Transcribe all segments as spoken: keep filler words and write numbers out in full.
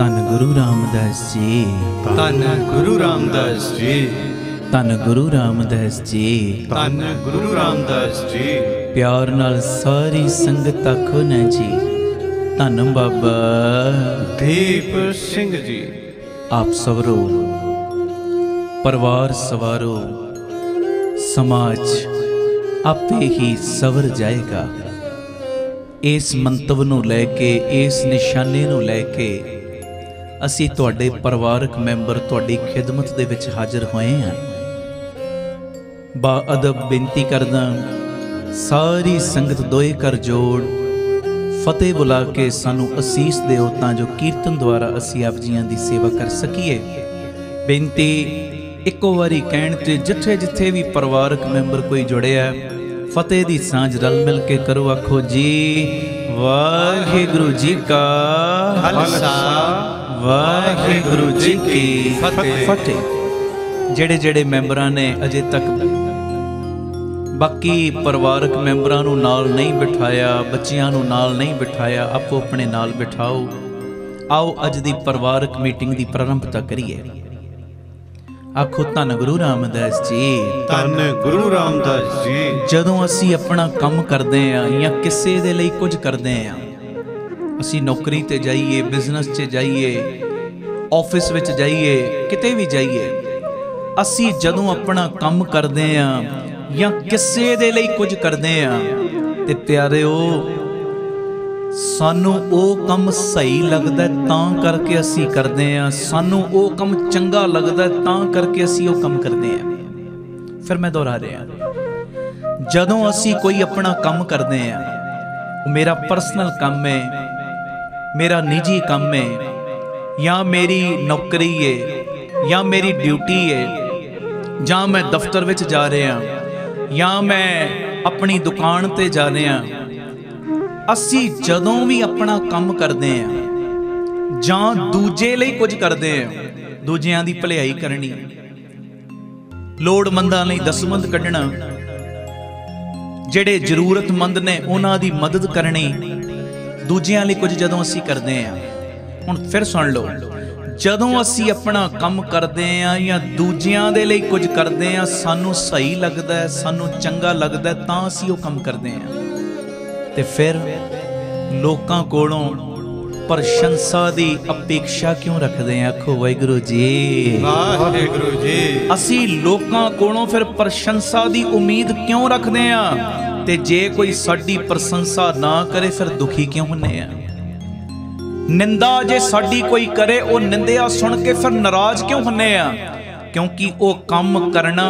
ਧੰਨ ਗੁਰੂ ਰਾਮਦਾਸ ਜੀ, ਧੰਨ ਗੁਰੂ ਰਾਮਦਾਸ ਜੀ, ਧੰਨ ਗੁਰੂ ਰਾਮਦਾਸ ਜੀ, ਧੰਨ ਗੁਰੂ ਰਾਮਦਾਸ ਜੀ। ਪਿਆਰ ਨਾਲ ਸਾਰੀ ਸੰਗਤ ਆਖੋ ਨਾ ਜੀ, ਧੰਨ ਬਾਬਾ ਦੀਪ ਸਿੰਘ ਜੀ। ਆਪ ਸਵਰੋ, ਪਰਿਵਾਰ ਸਵਾਰੋ, ਸਮਾਜ ਆਪੇ ਹੀ ਸਵਰ ਜਾਏਗਾ। ਇਸ ਮੰਤਵ ਨੂੰ ਲੈ ਕੇ, ਇਸ ਨਿਸ਼ਾਨੇ ਨੂੰ ਲੈ ਕੇ ਅਸੀਂ ਤੁਹਾਡੇ ਪਰਿਵਾਰਕ ਮੈਂਬਰ ਤੁਹਾਡੀ ਖਿਦਮਤ ਦੇ ਵਿੱਚ ਹਾਜ਼ਰ ਹੋਏ ਹਾਂ। ਬਾ ਅਦਬ ਬੇਨਤੀ ਕਰਦਾ, ਸਾਰੀ ਸੰਗਤ ਦੋਏ ਕਰ ਜੋੜ ਫਤਿਹ ਬੁਲਾ ਕੇ ਸਾਨੂੰ ਅਸੀਸ ਦਿਓ, ਤਾਂ ਜੋ ਕੀਰਤਨ ਦੁਆਰਾ ਅਸੀਂ ਆਪ ਜੀਆਂ ਦੀ ਸੇਵਾ ਕਰ ਸਕੀਏ। ਬੇਨਤੀ ਇੱਕੋ ਵਾਰੀ ਕਹਿਣ ਤੇ ਜਿੱਥੇ ਜਿੱਥੇ ਵੀ ਪਰਿਵਾਰਕ ਮੈਂਬਰ ਕੋਈ ਜੁੜਿਆ, ਫਤਿਹ ਦੀ ਸਾਂਝ ਰਲ ਮਿਲ ਕੇ ਕਰੋ। ਆਖੋ ਜੀ, ਵਾਹਿਗੁਰੂ ਜੀ ਕਾ ਖਾਲਸਾ, ਵਾਹਿਗੁਰੂ ਜੀ ਕੀ ਫਤਿਹ। ਜਿਹੜੇ ਜਿਹੜੇ ਮੈਂਬਰਾਂ ਨੇ ਅਜੇ ਤੱਕ ਬਾਕੀ ਪਰਿਵਾਰਕ ਮੈਂਬਰਾਂ ਨੂੰ ਨਾਲ ਨਹੀਂ ਬਿਠਾਇਆ, ਬੱਚਿਆਂ ਨੂੰ ਨਾਲ ਨਹੀਂ ਬਿਠਾਇਆ, ਆਪੋ ਆਪਣੇ ਨਾਲ ਬਿਠਾਓ। ਆਓ ਅੱਜ ਦੀ ਪਰਿਵਾਰਕ ਮੀਟਿੰਗ ਦੀ ਪ੍ਰਾਰੰਭਤਾ ਕਰੀਏ। ਆਖੋ ਧੰਨ ਗੁਰੂ ਰਾਮਦਾਸ ਜੀ, ਧੰਨ ਗੁਰੂ ਰਾਮਦਾਸ ਜੀ। ਜਦੋਂ ਅਸੀਂ ਆਪਣਾ ਕੰਮ ਕਰਦੇ ਹਾਂ ਜਾਂ ਕਿਸੇ ਦੇ ਲਈ ਕੁਝ ਕਰਦੇ ਹਾਂ, ਅਸੀਂ ਨੌਕਰੀ ਤੇ ਜਾਈਏ, ਬਿਜ਼ਨਸ 'ਚ ਜਾਈਏ, ਆਫਿਸ ਵਿੱਚ ਜਾਈਏ, ਕਿਤੇ ਵੀ ਜਾਈਏ, ਅਸੀਂ ਜਦੋਂ ਆਪਣਾ ਕੰਮ ਕਰਦੇ ਹਾਂ ਜਾਂ ਕਿਸੇ ਦੇ ਲਈ ਕੁਝ ਕਰਦੇ ਹਾਂ ਤੇ ਪਿਆਰਿਓ, ਸਾਨੂੰ ਉਹ ਕੰਮ ਸਹੀ ਲੱਗਦਾ ਤਾਂ ਕਰਕੇ ਅਸੀਂ ਕਰਦੇ ਹਾਂ, ਸਾਨੂੰ ਉਹ ਕੰਮ ਚੰਗਾ ਲੱਗਦਾ ਤਾਂ ਕਰਕੇ ਅਸੀਂ ਉਹ ਕੰਮ ਕਰਦੇ ਹਾਂ। ਫਿਰ ਮੈਂ ਦੁਹਰਾ ਰਿਹਾ, ਜਦੋਂ ਅਸੀਂ ਕੋਈ ਆਪਣਾ ਕੰਮ ਕਰਦੇ ਹਾਂ, ਉਹ ਮੇਰਾ ਪਰਸਨਲ ਕੰਮ ਹੈ, ਮੇਰਾ ਨਿੱਜੀ ਕੰਮ ਹੈ, ਜਾਂ ਮੇਰੀ ਨੌਕਰੀ ਹੈ, ਜਾਂ ਮੇਰੀ ਡਿਊਟੀ ਹੈ, ਜਾਂ ਮੈਂ ਦਫ਼ਤਰ ਵਿੱਚ ਜਾ ਰਿਹਾ, ਜਾਂ ਮੈਂ ਆਪਣੀ ਦੁਕਾਨ ਤੇ ਜਾ ਰਿਹਾ, ਅਸੀਂ ਜਦੋਂ ਵੀ ਆਪਣਾ ਕੰਮ ਕਰਦੇ ਹਾਂ ਜਾਂ ਦੂਜੇ ਲਈ ਕੁਝ ਕਰਦੇ ਹਾਂ, ਦੂਜਿਆਂ ਦੀ ਭਲਾਈ ਕਰਨੀ, ਲੋੜਵੰਦਾਂ ਲਈ ਦਸਵੰਧ ਕੱਢਣਾ, ਜਿਹੜੇ ਜ਼ਰੂਰਤਮੰਦ ਨੇ ਉਹਨਾਂ ਦੀ ਮਦਦ ਕਰਨੀ, ਦੂਜਿਆਂ ਲਈ ਕੁਝ ਜਦੋਂ ਅਸੀਂ ਕਰਦੇ ਹਾਂ। ਹੁਣ ਫਿਰ ਸੁਣ ਲਓ, ਜਦੋਂ ਅਸੀਂ ਆਪਣਾ ਕੰਮ ਕਰਦੇ ਹਾਂ ਜਾਂ ਦੂਜਿਆਂ ਦੇ ਲਈ ਕੁਝ ਕਰਦੇ ਹਾਂ, ਸਾਨੂੰ ਸਹੀ ਲੱਗਦਾ, ਸਾਨੂੰ ਚੰਗਾ ਲੱਗਦਾ ਤਾਂ ਅਸੀਂ ਉਹ ਕੰਮ ਕਰਦੇ ਹਾਂ। ਤੇ ਫਿਰ ਲੋਕਾਂ ਕੋਲੋਂ ਪ੍ਰਸ਼ੰਸਾ ਦੀ ਅਪੇਖਿਆ ਕਿਉਂ ਰੱਖਦੇ ਹਾਂ? ਆਖੋ ਵਾਹਿਗੁਰੂ ਜੀ, ਵਾਹਿਗੁਰੂ ਜੀ। ਅਸੀਂ ਲੋਕਾਂ ਕੋਲੋਂ ਫਿਰ ਪ੍ਰਸ਼ੰਸਾ ਦੀ ਉਮੀਦ ਕਿਉਂ ਰੱਖਦੇ ਹਾਂ? ਤੇ ਜੇ ਕੋਈ ਸਾਡੀ ਪ੍ਰਸ਼ੰਸਾ ਨਾ ਕਰੇ ਫਿਰ ਦੁਖੀ ਕਿਉਂ ਹੁੰਦੇ ਆ? ਨਿੰਦਾ ਜੇ ਸਾਡੀ ਕੋਈ ਕਰੇ, ਉਹ ਨਿੰਦਿਆ ਸੁਣ ਕੇ ਫਿਰ ਨਾਰਾਜ਼ ਕਿਉਂ ਹੁੰਦੇ ਆ? ਕਿਉਂਕਿ ਉਹ ਕੰਮ ਕਰਨਾ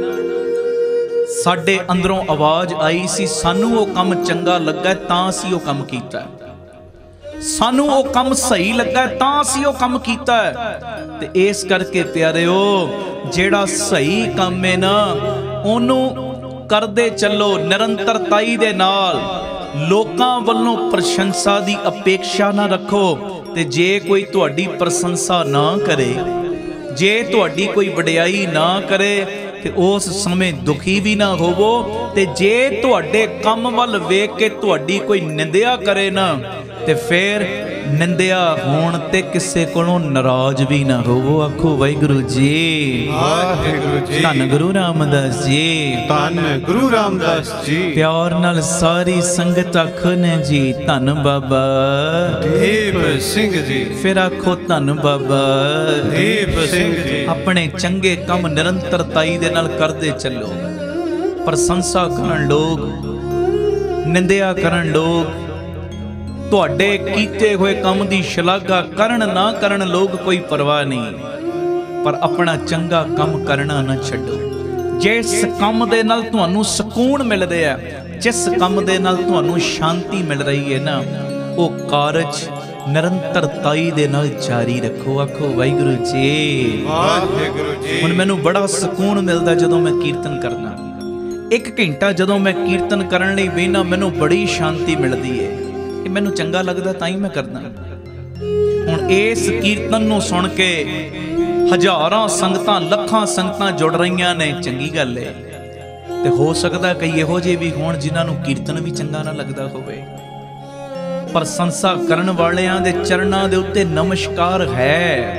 ਸਾਡੇ ਅੰਦਰੋਂ ਆਵਾਜ਼ ਆਈ ਸੀ, ਸਾਨੂੰ ਉਹ ਕੰਮ ਚੰਗਾ ਲੱਗਾ ਤਾਂ ਅਸੀਂ ਉਹ ਕੰਮ ਕੀਤਾ, ਸਾਨੂੰ ਉਹ ਕੰਮ ਸਹੀ ਲੱਗਾ ਤਾਂ ਅਸੀਂ ਉਹ ਕੰਮ ਕੀਤਾ। ਤੇ ਇਸ ਕਰਕੇ ਪਿਆਰਿਓ, ਜਿਹੜਾ ਸਹੀ ਕੰਮ ਹੈ ਨਾ, ਉਹਨੂੰ ਕਰਦੇ ਚੱਲੋ ਨਿਰੰਤਰਤਾਈ ਦੇ ਨਾਲ। ਲੋਕਾਂ ਵੱਲੋਂ ਪ੍ਰਸ਼ੰਸਾ ਦੀ ਅਪੇਖਿਆ ਨਾ ਰੱਖੋ। ਤੇ ਜੇ ਕੋਈ ਤੁਹਾਡੀ ਪ੍ਰਸ਼ੰਸਾ ਨਾ ਕਰੇ, ਜੇ ਤੁਹਾਡੀ ਕੋਈ ਵਡਿਆਈ ਨਾ ਕਰੇ, ਤੇ ਉਸ ਸਮੇਂ ਦੁਖੀ ਵੀ ਨਾ ਹੋਵੋ। ਤੇ ਜੇ ਤੁਹਾਡੇ ਕੰਮ ਵੱਲ ਵੇਖ ਕੇ ਤੁਹਾਡੀ ਕੋਈ ਨਿੰਦਿਆ ਕਰੇ ਨਾ, ਤੇ ਫਿਰ ਨਿੰਦਿਆ ਹੋਣ ਤੇ ਕਿਸੇ ਕੋਲੋਂ ਨਾਰਾਜ਼ ਵੀ ਨਾ ਹੋਵੋ। ਆਖੋ ਵਾਹਿਗੁਰੂ ਜੀ, ਵਾਹਿਗੁਰੂ ਜੀ। ਧੰਨ ਗੁਰੂ ਰਾਮਦਾਸ ਜੀ, ਧੰਨ ਗੁਰੂ ਰਾਮਦਾਸ ਜੀ। ਪਿਆਰ ਨਾਲ ਸਾਰੀ ਸੰਗਤ ਆਖੋ ਨੇ ਜੀ, ਧੰਨ ਬਾਬਾ ਦੀਪ ਸਿੰਘ ਜੀ। ਫਿਰ ਆਖੋ ਧੰਨ ਬਾਬਾ ਦੀਪ ਸਿੰਘ ਜੀ। ਆਪਣੇ ਚੰਗੇ ਕੰਮ ਨਿਰੰਤਰਤਾਈ ਦੇ ਨਾਲ ਕਰਦੇ ਚੱਲੋ। ਪ੍ਰਸ਼ੰਸਾ ਕਰਨ ਲੋਕ, ਨਿੰਦਿਆ ਕਰਨ ਲੋਕ, ਤੁਹਾਡੇ ਕੀਤੇ ਹੋਏ ਕੰਮ ਦੀ ਸ਼ਲਾਘਾ ਕਰਨ ਨਾ ਕਰਨ ਲੋਕ, ਕੋਈ ਪਰਵਾਹ ਨਹੀਂ, ਪਰ ਆਪਣਾ ਚੰਗਾ ਕੰਮ ਕਰਨਾ ਨਾ ਛੱਡੋ। ਜਿਸ ਕੰਮ ਦੇ ਨਾਲ ਤੁਹਾਨੂੰ ਸਕੂਨ ਮਿਲ ਰਿਹਾ, ਜਿਸ ਕੰਮ ਦੇ ਨਾਲ ਤੁਹਾਨੂੰ ਸ਼ਾਂਤੀ ਮਿਲ ਰਹੀ ਹੈ ਨਾ, ਉਹ ਕਾਰਜ ਨਿਰੰਤਰਤਾਈ ਦੇ ਨਾਲ ਜਾਰੀ ਰੱਖੋ। ਆਖੋ ਵਾਹਿਗੁਰੂ ਜੀ, ਵਾਹਿਗੁਰੂ ਜੀ। ਹੁਣ ਮੈਨੂੰ ਬੜਾ ਸਕੂਨ ਮਿਲਦਾ ਜਦੋਂ ਮੈਂ ਕੀਰਤਨ ਕਰਦਾ। ਇੱਕ ਘੰਟਾ ਜਦੋਂ ਮੈਂ ਕੀਰਤਨ ਕਰਨ ਲਈ ਬਹਿਨਾ, ਮੈਨੂੰ ਬੜੀ ਸ਼ਾਂਤੀ ਮਿਲਦੀ ਹੈ। ਇਹ ਮੈਨੂੰ ਚੰਗਾ ਲੱਗਦਾ ਤਾਂ ਹੀ ਮੈਂ ਕਰਦਾ। ਹੁਣ ਇਸ ਕੀਰਤਨ ਨੂੰ ਸੁਣ ਕੇ ਹਜ਼ਾਰਾਂ ਸੰਗਤਾਂ, ਲੱਖਾਂ ਸੰਗਤਾਂ ਜੁੜ ਰਹੀਆਂ ਨੇ, ਚੰਗੀ ਗੱਲ ਹੈ। ਤੇ ਹੋ ਸਕਦਾ ਕਈ ਇਹੋ ਜਿਹੇ ਵੀ ਹੋਣ ਜਿਨ੍ਹਾਂ ਨੂੰ ਕੀਰਤਨ ਵੀ ਚੰਗਾ ਨਾ ਲੱਗਦਾ ਹੋਵੇ। प्रशंसा करन वालियां दे चरणां दे उत्ते नमस्कार है।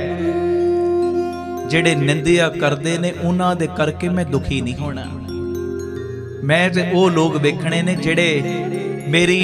जेड़े निंदिया करदे ने उन्हां दे करके मैं दुखी नहीं होना। मैं ते वो लोग वेखणे ने जेड़े मेरी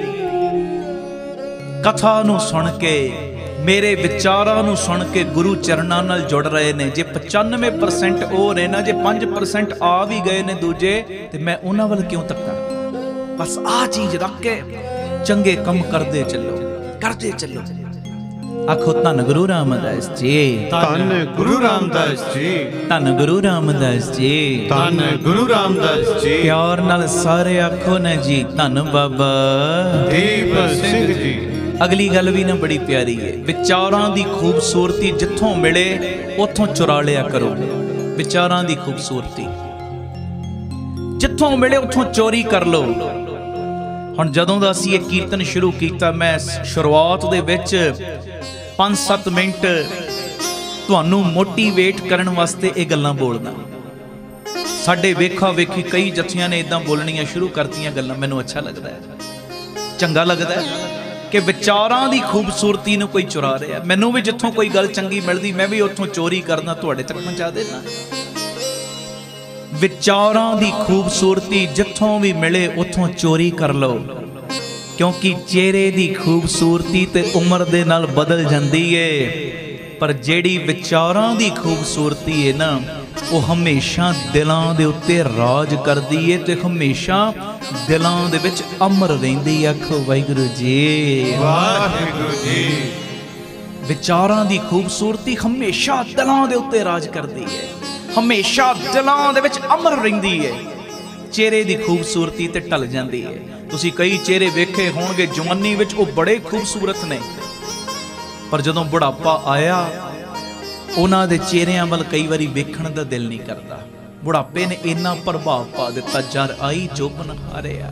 कथा नूं सुन के मेरे विचारां नूं सुन के गुरु चरणां नाल जुड़ रहे ने। जे पचानवे परसेंट वो ने ना, जे पांच परसेंट आ भी गए ने दूजे, ते मैं उन्हां वल क्यों तक्कां? बस आ चीज रख के चंगे कम करदे चलो, करदे चलो। आखो धन गुरु रामदास जी, धन गुरु रामदास जी, धन गुरु रामदास जी, धन गुरु रामदास जी। प्यार नाल सारे आखो ना जी, धन बाबा दीप सिंह जी। अगली गल भी ना बड़ी प्यारी है। विचारां दी खूबसूरती जिथों मिले उथों चुरा लिया करो। विचारां दी खूबसूरती जिथों मिले उथों चोरी कर लो। हुण जदों दा असीं ये कीर्तन शुरू कीता, मैं शुरुआत दे विच पांच सत्त मिनट तुहानूं मोटिवेट करन वास्ते ये गल्लां बोलदा। साडे वेखा वेखी कई जत्थियां ने इदां बोलणियां शुरू करतीआं गल्लां। मैनूं अच्छा लगदा है, चंगा लगदा है कि विचारां दी खूबसूरती नूं कोई चुरा रहा। मैनूं भी जिथों कोई गल चंगी मिलदी मैं भी उत्थों चोरी करना, तुहाडे तक पहुंचा देना। विचारां दी खूबसूरती जिथों भी मिले उत्थों चोरी कर लो, क्योंकि चेहरे दी खूबसूरती ते उम्र दे नाल बदल जांदी है, पर जेड़ी विचारां दी खूबसूरती है ना, वो हमेशा दिलां दे उत्ते राज करदी है ते हमेशा दिलां दे विच अमर रहिंदी। आखो वाहिगुरू जी, वाहिगुरू जी। विचारां दी खूबसूरती हमेशा दिलां दे उत्ते राज करदी है, हमेशा दिलां दे विच अमर रहिंदी है। चेहरे दी खूबसूरती ते ढल जांदी है। तुसीं कई चेहरे वेखे होणगे जवानी विच वो बड़े खूबसूरत ने, पर जदों बुढ़ापा आया उन्हां दे चेहरिਆਂ ਵੱਲ कई वारी वेखण दा दिल नहीं करदा। बुढ़ापे ने इन्ना प्रभाव पा दिता, जर आई चुभन हारिया।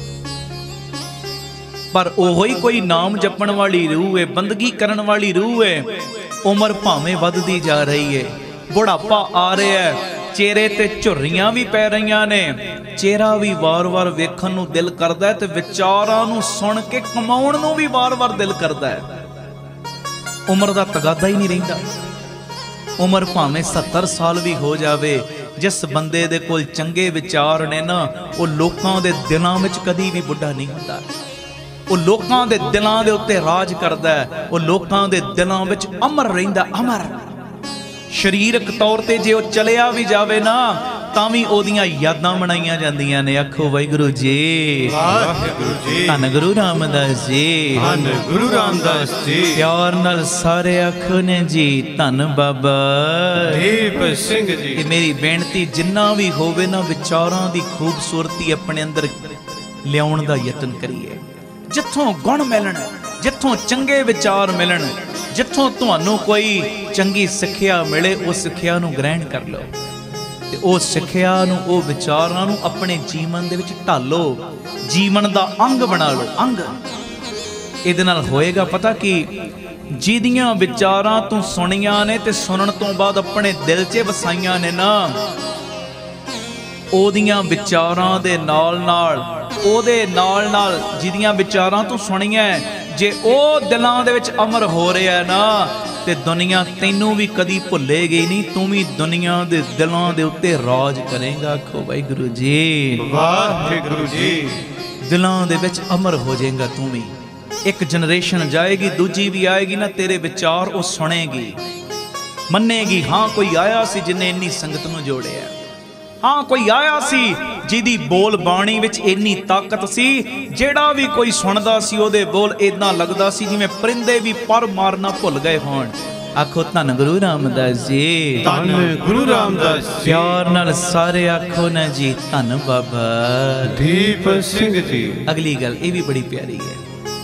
पर ओही कोई नाम जपण वाली रूह है, बंदगी करन वाली रूह है। उम्र भावें वधदी जा रही है, बुढ़ापा आ रहा है, चेहरे ते झुर्रियां भी पै रहीआं ने, चेहरा भी वार वार वेखण नूं दिल करदा है ते विचारां नूं सुण के कमाउण नूं भी वार वार दिल करदा है। उम्र दा तगादा ही नहीं रहिंदा। उम्र भावें सत्तर साल भी हो जावे, जिस बंदे दे कोल चंगे विचार ने ना, वो लोकां दे दिलां विच कदी भी बुढ़ा नहीं हुंदा। वो लोकां दे दिलां दे उत्ते राज करदा है, वो लोकां दे दिलां विच अमर रहिंदा, अमर। शरीरक तौर ते जे वो चलिया भी जावे ना, तां भी ओदियां यादां बनाईयां जांदियां ने। आखो वाहिगुरू जी, वाहिगुरू जी। धन गुरु रामदास जी, धन गुरु रामदास जी। प्यार नाल सारे आखो ने जी, धन बाबा दीप सिंह जी। ये मेरी बेनती जिन्ना भी होवे ना, विचारां दी खूबसूरती अपने अंदर लियाउण दा यतन करिए। जिथों गुण मिलन, जिथों चंगे विचार मिलन, जिथों तुहानूं कोई चंगी सिੱਖਿਆ मिले, उस सिੱਖਿਆ नूं ग्रहण कर लो ते उस सिੱਖਿਆ नूं, ਉਹ ਵਿਚਾਰਾਂ ਨੂੰ ਆਪਣੇ ਜੀਵਨ ਦੇ ਵਿੱਚ ਢਾਲੋ, ਜੀਵਨ ਦਾ ਅੰਗ ਬਣਾ ਲਓ, ਅੰਗ। ਇਹਦੇ ਨਾਲ ਹੋਏਗਾ ਪਤਾ ਕੀ, ਜਿਹਦੀਆਂ ਵਿਚਾਰਾਂ ਤੂੰ ਸੁਣੀਆਂ ਨੇ ਤੇ ਸੁਣਨ ਤੋਂ ਬਾਅਦ ਆਪਣੇ ਦਿਲ 'ਚ ਵਸਾਈਆਂ ਨੇ ਨਾ, ਉਹਦੀਆਂ ਵਿਚਾਰਾਂ ਦੇ ਨਾਲ ਨਾਲ, ਉਹਦੇ ਨਾਲ ਨਾਲ ਜਿਹਦੀਆਂ ਵਿਚਾਰਾਂ ਤੂੰ ਸੁਣੀਆਂ, ਜੇ ਉਹ ਦਿਲਾਂ ਦੇ ਵਿੱਚ ਅਮਰ ਹੋ ਰਿਹਾ ਨਾ, ਤੇ ਦੁਨੀਆ ਤੈਨੂੰ ਵੀ ਕਦੀ ਭੁੱਲੇਗੀ ਨਹੀਂ। ਤੂੰ ਵੀ ਦੁਨੀਆ ਦੇ ਦਿਲਾਂ ਦੇ ਉੱਤੇ ਰਾਜ ਕਰੇਗਾ। ਆਖੋ ਵਾਹਿਗੁਰੂ ਜੀ, ਵਾਹਿਗੁਰੂ ਜੀ। ਦਿਲਾਂ ਦੇ ਵਿੱਚ ਅਮਰ ਹੋ ਜਾਏਗਾ ਤੂੰ ਵੀ। ਇੱਕ ਜਨਰੇਸ਼ਨ ਜਾਏਗੀ, ਦੂਜੀ ਵੀ ਆਏਗੀ ਨਾ, ਤੇਰੇ ਵਿਚਾਰ ਉਹ ਸੁਣੇਗੀ, ਮੰਨੇਗੀ। ਹਾਂ ਕੋਈ ਆਇਆ ਸੀ ਜਿਨੇ ਇੰਨੀ ਸੰਗਤ ਨੂੰ ਜੋੜਿਆ, ਹਾਂ ਕੋਈ ਆਇਆ ਸੀ ਜਿਹਦੀ ਬੋਲ ਬਾਣੀ ਵਿੱਚ ਇੰਨੀ ਤਾਕਤ ਸੀ, ਜਿਹੜਾ ਵੀ ਕੋਈ ਸੁਣਦਾ ਸੀ ਉਹਦੇ ਬੋਲ ਇਦਾਂ ਲੱਗਦਾ ਸੀ ਜਿਵੇਂ ਪਰਿੰਦੇ ਵੀ ਪਰ ਮਾਰਨਾ ਭੁੱਲ ਗਏ ਹੋਣ। ਆਖੋ ਧੰਨ ਗੁਰੂ ਰਾਮਦਾਸ ਜੀ, ਧੰਨ ਗੁਰੂ ਰਾਮਦਾਸ ਜੀ। ਪਿਆਰ ਨਾਲ ਸਾਰੇ ਆਖੋ ਨਾ ਜੀ, ਧੰਨ ਬਾਬਾ ਦੀਪ ਸਿੰਘ ਜੀ। ਅਗਲੀ ਗੱਲ ਇਹ ਵੀ ਬੜੀ ਪਿਆਰੀ ਹੈ।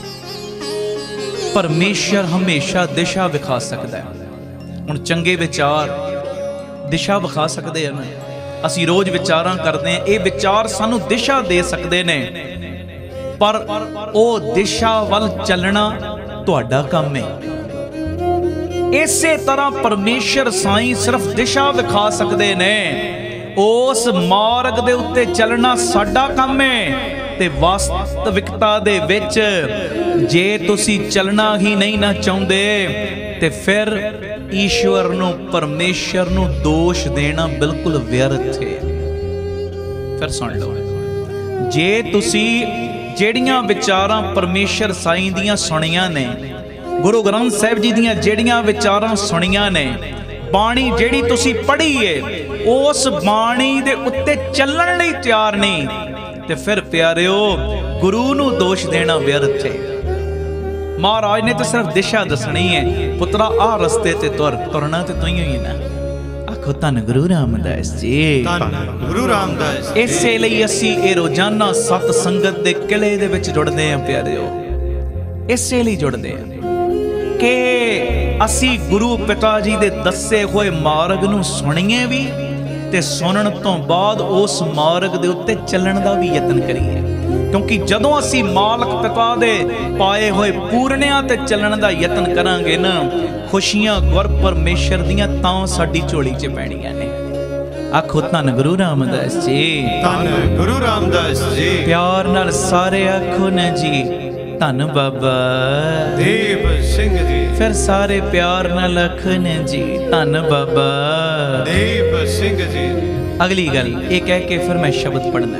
ਪਰਮੇਸ਼ਰ ਹਮੇਸ਼ਾ ਦਿਸ਼ਾ ਵਿਖਾ ਸਕਦਾ ਹੈ। ਹੁਣ ਚੰਗੇ ਵਿਚਾਰ ਦਿਸ਼ਾ ਵਿਖਾ ਸਕਦੇ ਹਨ। ਅਸੀਂ ਰੋਜ਼ ਵਿਚਾਰਾਂ ਕਰਦੇ ਹਾਂ, ਇਹ ਵਿਚਾਰ ਸਾਨੂੰ ਦਿਸ਼ਾ ਦੇ ਸਕਦੇ ਨੇ, ਪਰ ਉਹ ਦਿਸ਼ਾ ਵੱਲ ਚੱਲਣਾ ਤੁਹਾਡਾ ਕੰਮ ਹੈ। ਇਸੇ ਤਰ੍ਹਾਂ ਪਰਮੇਸ਼ਰ ਸਾਈਂ ਸਿਰਫ ਦਿਸ਼ਾ ਵਿਖਾ ਸਕਦੇ ਨੇ, ਉਸ ਮਾਰਗ ਦੇ ਉੱਤੇ ਚੱਲਣਾ ਸਾਡਾ ਕੰਮ ਹੈ। ਤੇ ਵਾਸਤਵਿਕਤਾ ਦੇ ਵਿੱਚ ਜੇ ਤੁਸੀਂ ਚੱਲਣਾ ਹੀ ਨਹੀਂ ਨਾ ਚਾਹੁੰਦੇ ਤੇ ਫਿਰ ਈਸ਼ਵਰ ਨੂੰ, ਪਰਮੇਸ਼ਰ ਨੂੰ ਦੋਸ਼ ਦੇਣਾ ਬਿਲਕੁਲ ਵਿਅਰਥ ਹੈ। ਫਿਰ ਸੁਣ ਲਓ, ਜੇ ਤੁਸੀਂ ਜਿਹੜੀਆਂ ਵਿਚਾਰਾਂ ਪਰਮੇਸ਼ਰ ਸਾਈਂ ਦੀਆਂ ਸੁਣੀਆਂ ਨੇ, ਗੁਰੂ ਗ੍ਰੰਥ ਸਾਹਿਬ ਜੀ ਦੀਆਂ ਜਿਹੜੀਆਂ ਵਿਚਾਰਾਂ ਸੁਣੀਆਂ ਨੇ, ਬਾਣੀ ਜਿਹੜੀ ਤੁਸੀਂ ਪੜ੍ਹੀ ਏ, ਉਸ ਬਾਣੀ ਦੇ ਉੱਤੇ ਚੱਲਣ ਲਈ ਤਿਆਰ ਨਹੀਂ ਤੇ ਫਿਰ ਪਿਆਰਿਓ ਗੁਰੂ ਨੂੰ ਦੋਸ਼ ਦੇਣਾ ਵਿਅਰਥ ਹੈ। ਮਹਾਰਾਜ ਨੇ ਤਾਂ ਸਿਰਫ ਦਿਸ਼ਾ ਦੱਸਣੀ ਹੈ, ਪੁੱਤਰਾ ਆਹ ਰਸਤੇ ਤੇ ਤੁਰ, ਤੁਰਨਾ ਤੇ ਤੂੰ ਹੀ ਹੋਈ ਨਾ। ਆਖੋ ਧੰਨ ਗੁਰੂ ਰਾਮਦਾਸ ਜੀ, ਧੰਨ ਗੁਰੂ ਰਾਮਦਾਸ। ਇਸੇ ਲਈ ਅਸੀਂ ਇਹ ਰੋਜ਼ਾਨਾ ਸਤ ਸੰਗਤ ਦੇ ਕਿਲੇ ਦੇ ਵਿੱਚ ਜੁੜਦੇ ਹਾਂ ਪਿਆਰਿਓ, ਇਸੇ ਲਈ ਜੁੜਦੇ ਹਾਂ ਕਿ ਅਸੀਂ ਗੁਰੂ ਪਿਤਾ ਜੀ ਦੇ ਦੱਸੇ ਹੋਏ ਮਾਰਗ ਨੂੰ ਸੁਣੀਏ ਵੀ ਤੇ ਸੁਣਨ ਤੋਂ ਬਾਅਦ ਉਸ ਮਾਰਗ ਦੇ ਉੱਤੇ ਚੱਲਣ ਦਾ ਵੀ ਯਤਨ ਕਰੀਏ। ਕਿਉਂਕਿ ਜਦੋਂ ਅਸੀਂ ਮਾਲਕ ਪਿਤਾ ਦੇ ਪਾਏ ਹੋਏ ਪੂਰਨਿਆਂ ਤੇ ਚੱਲਣ ਦਾ ਯਤਨ ਕਰਾਂਗੇ ਨਾ, ਖੁਸ਼ੀਆਂ ਗੁਰ ਪਰਮੇਸ਼ਰ ਦੀਆਂ ਤਾਂ ਸਾਡੀ ਝੋਲੀ 'ਚ ਪੈਣੀਆਂ ਨੇ। ਆਖੋ ਧੰਨ ਗੁਰੂ ਰਾਮਦਾਸ ਜੀ, ਧੰਨ ਗੁਰੂ ਰਾਮਦਾਸ ਜੀ। ਪਿਆਰ ਨਾਲ ਸਾਰੇ ਆਖੋ ਨਾ ਜੀ, ਧੰਨ ਬਾਬਾ ਦੀਪ ਸਿੰਘ ਜੀ। ਫਿਰ ਸਾਰੇ ਪਿਆਰ ਨਾਲ ਆਖੋ ਨਾ ਜੀ, ਧੰਨ ਬਾਬਾ ਦੀਪ ਸਿੰਘ ਜੀ। ਅਗਲੀ ਗੱਲ ਇਹ ਕਹਿ ਕੇ ਫਿਰ ਮੈਂ ਸ਼ਬਦ ਪੜ੍ਹਨਾ,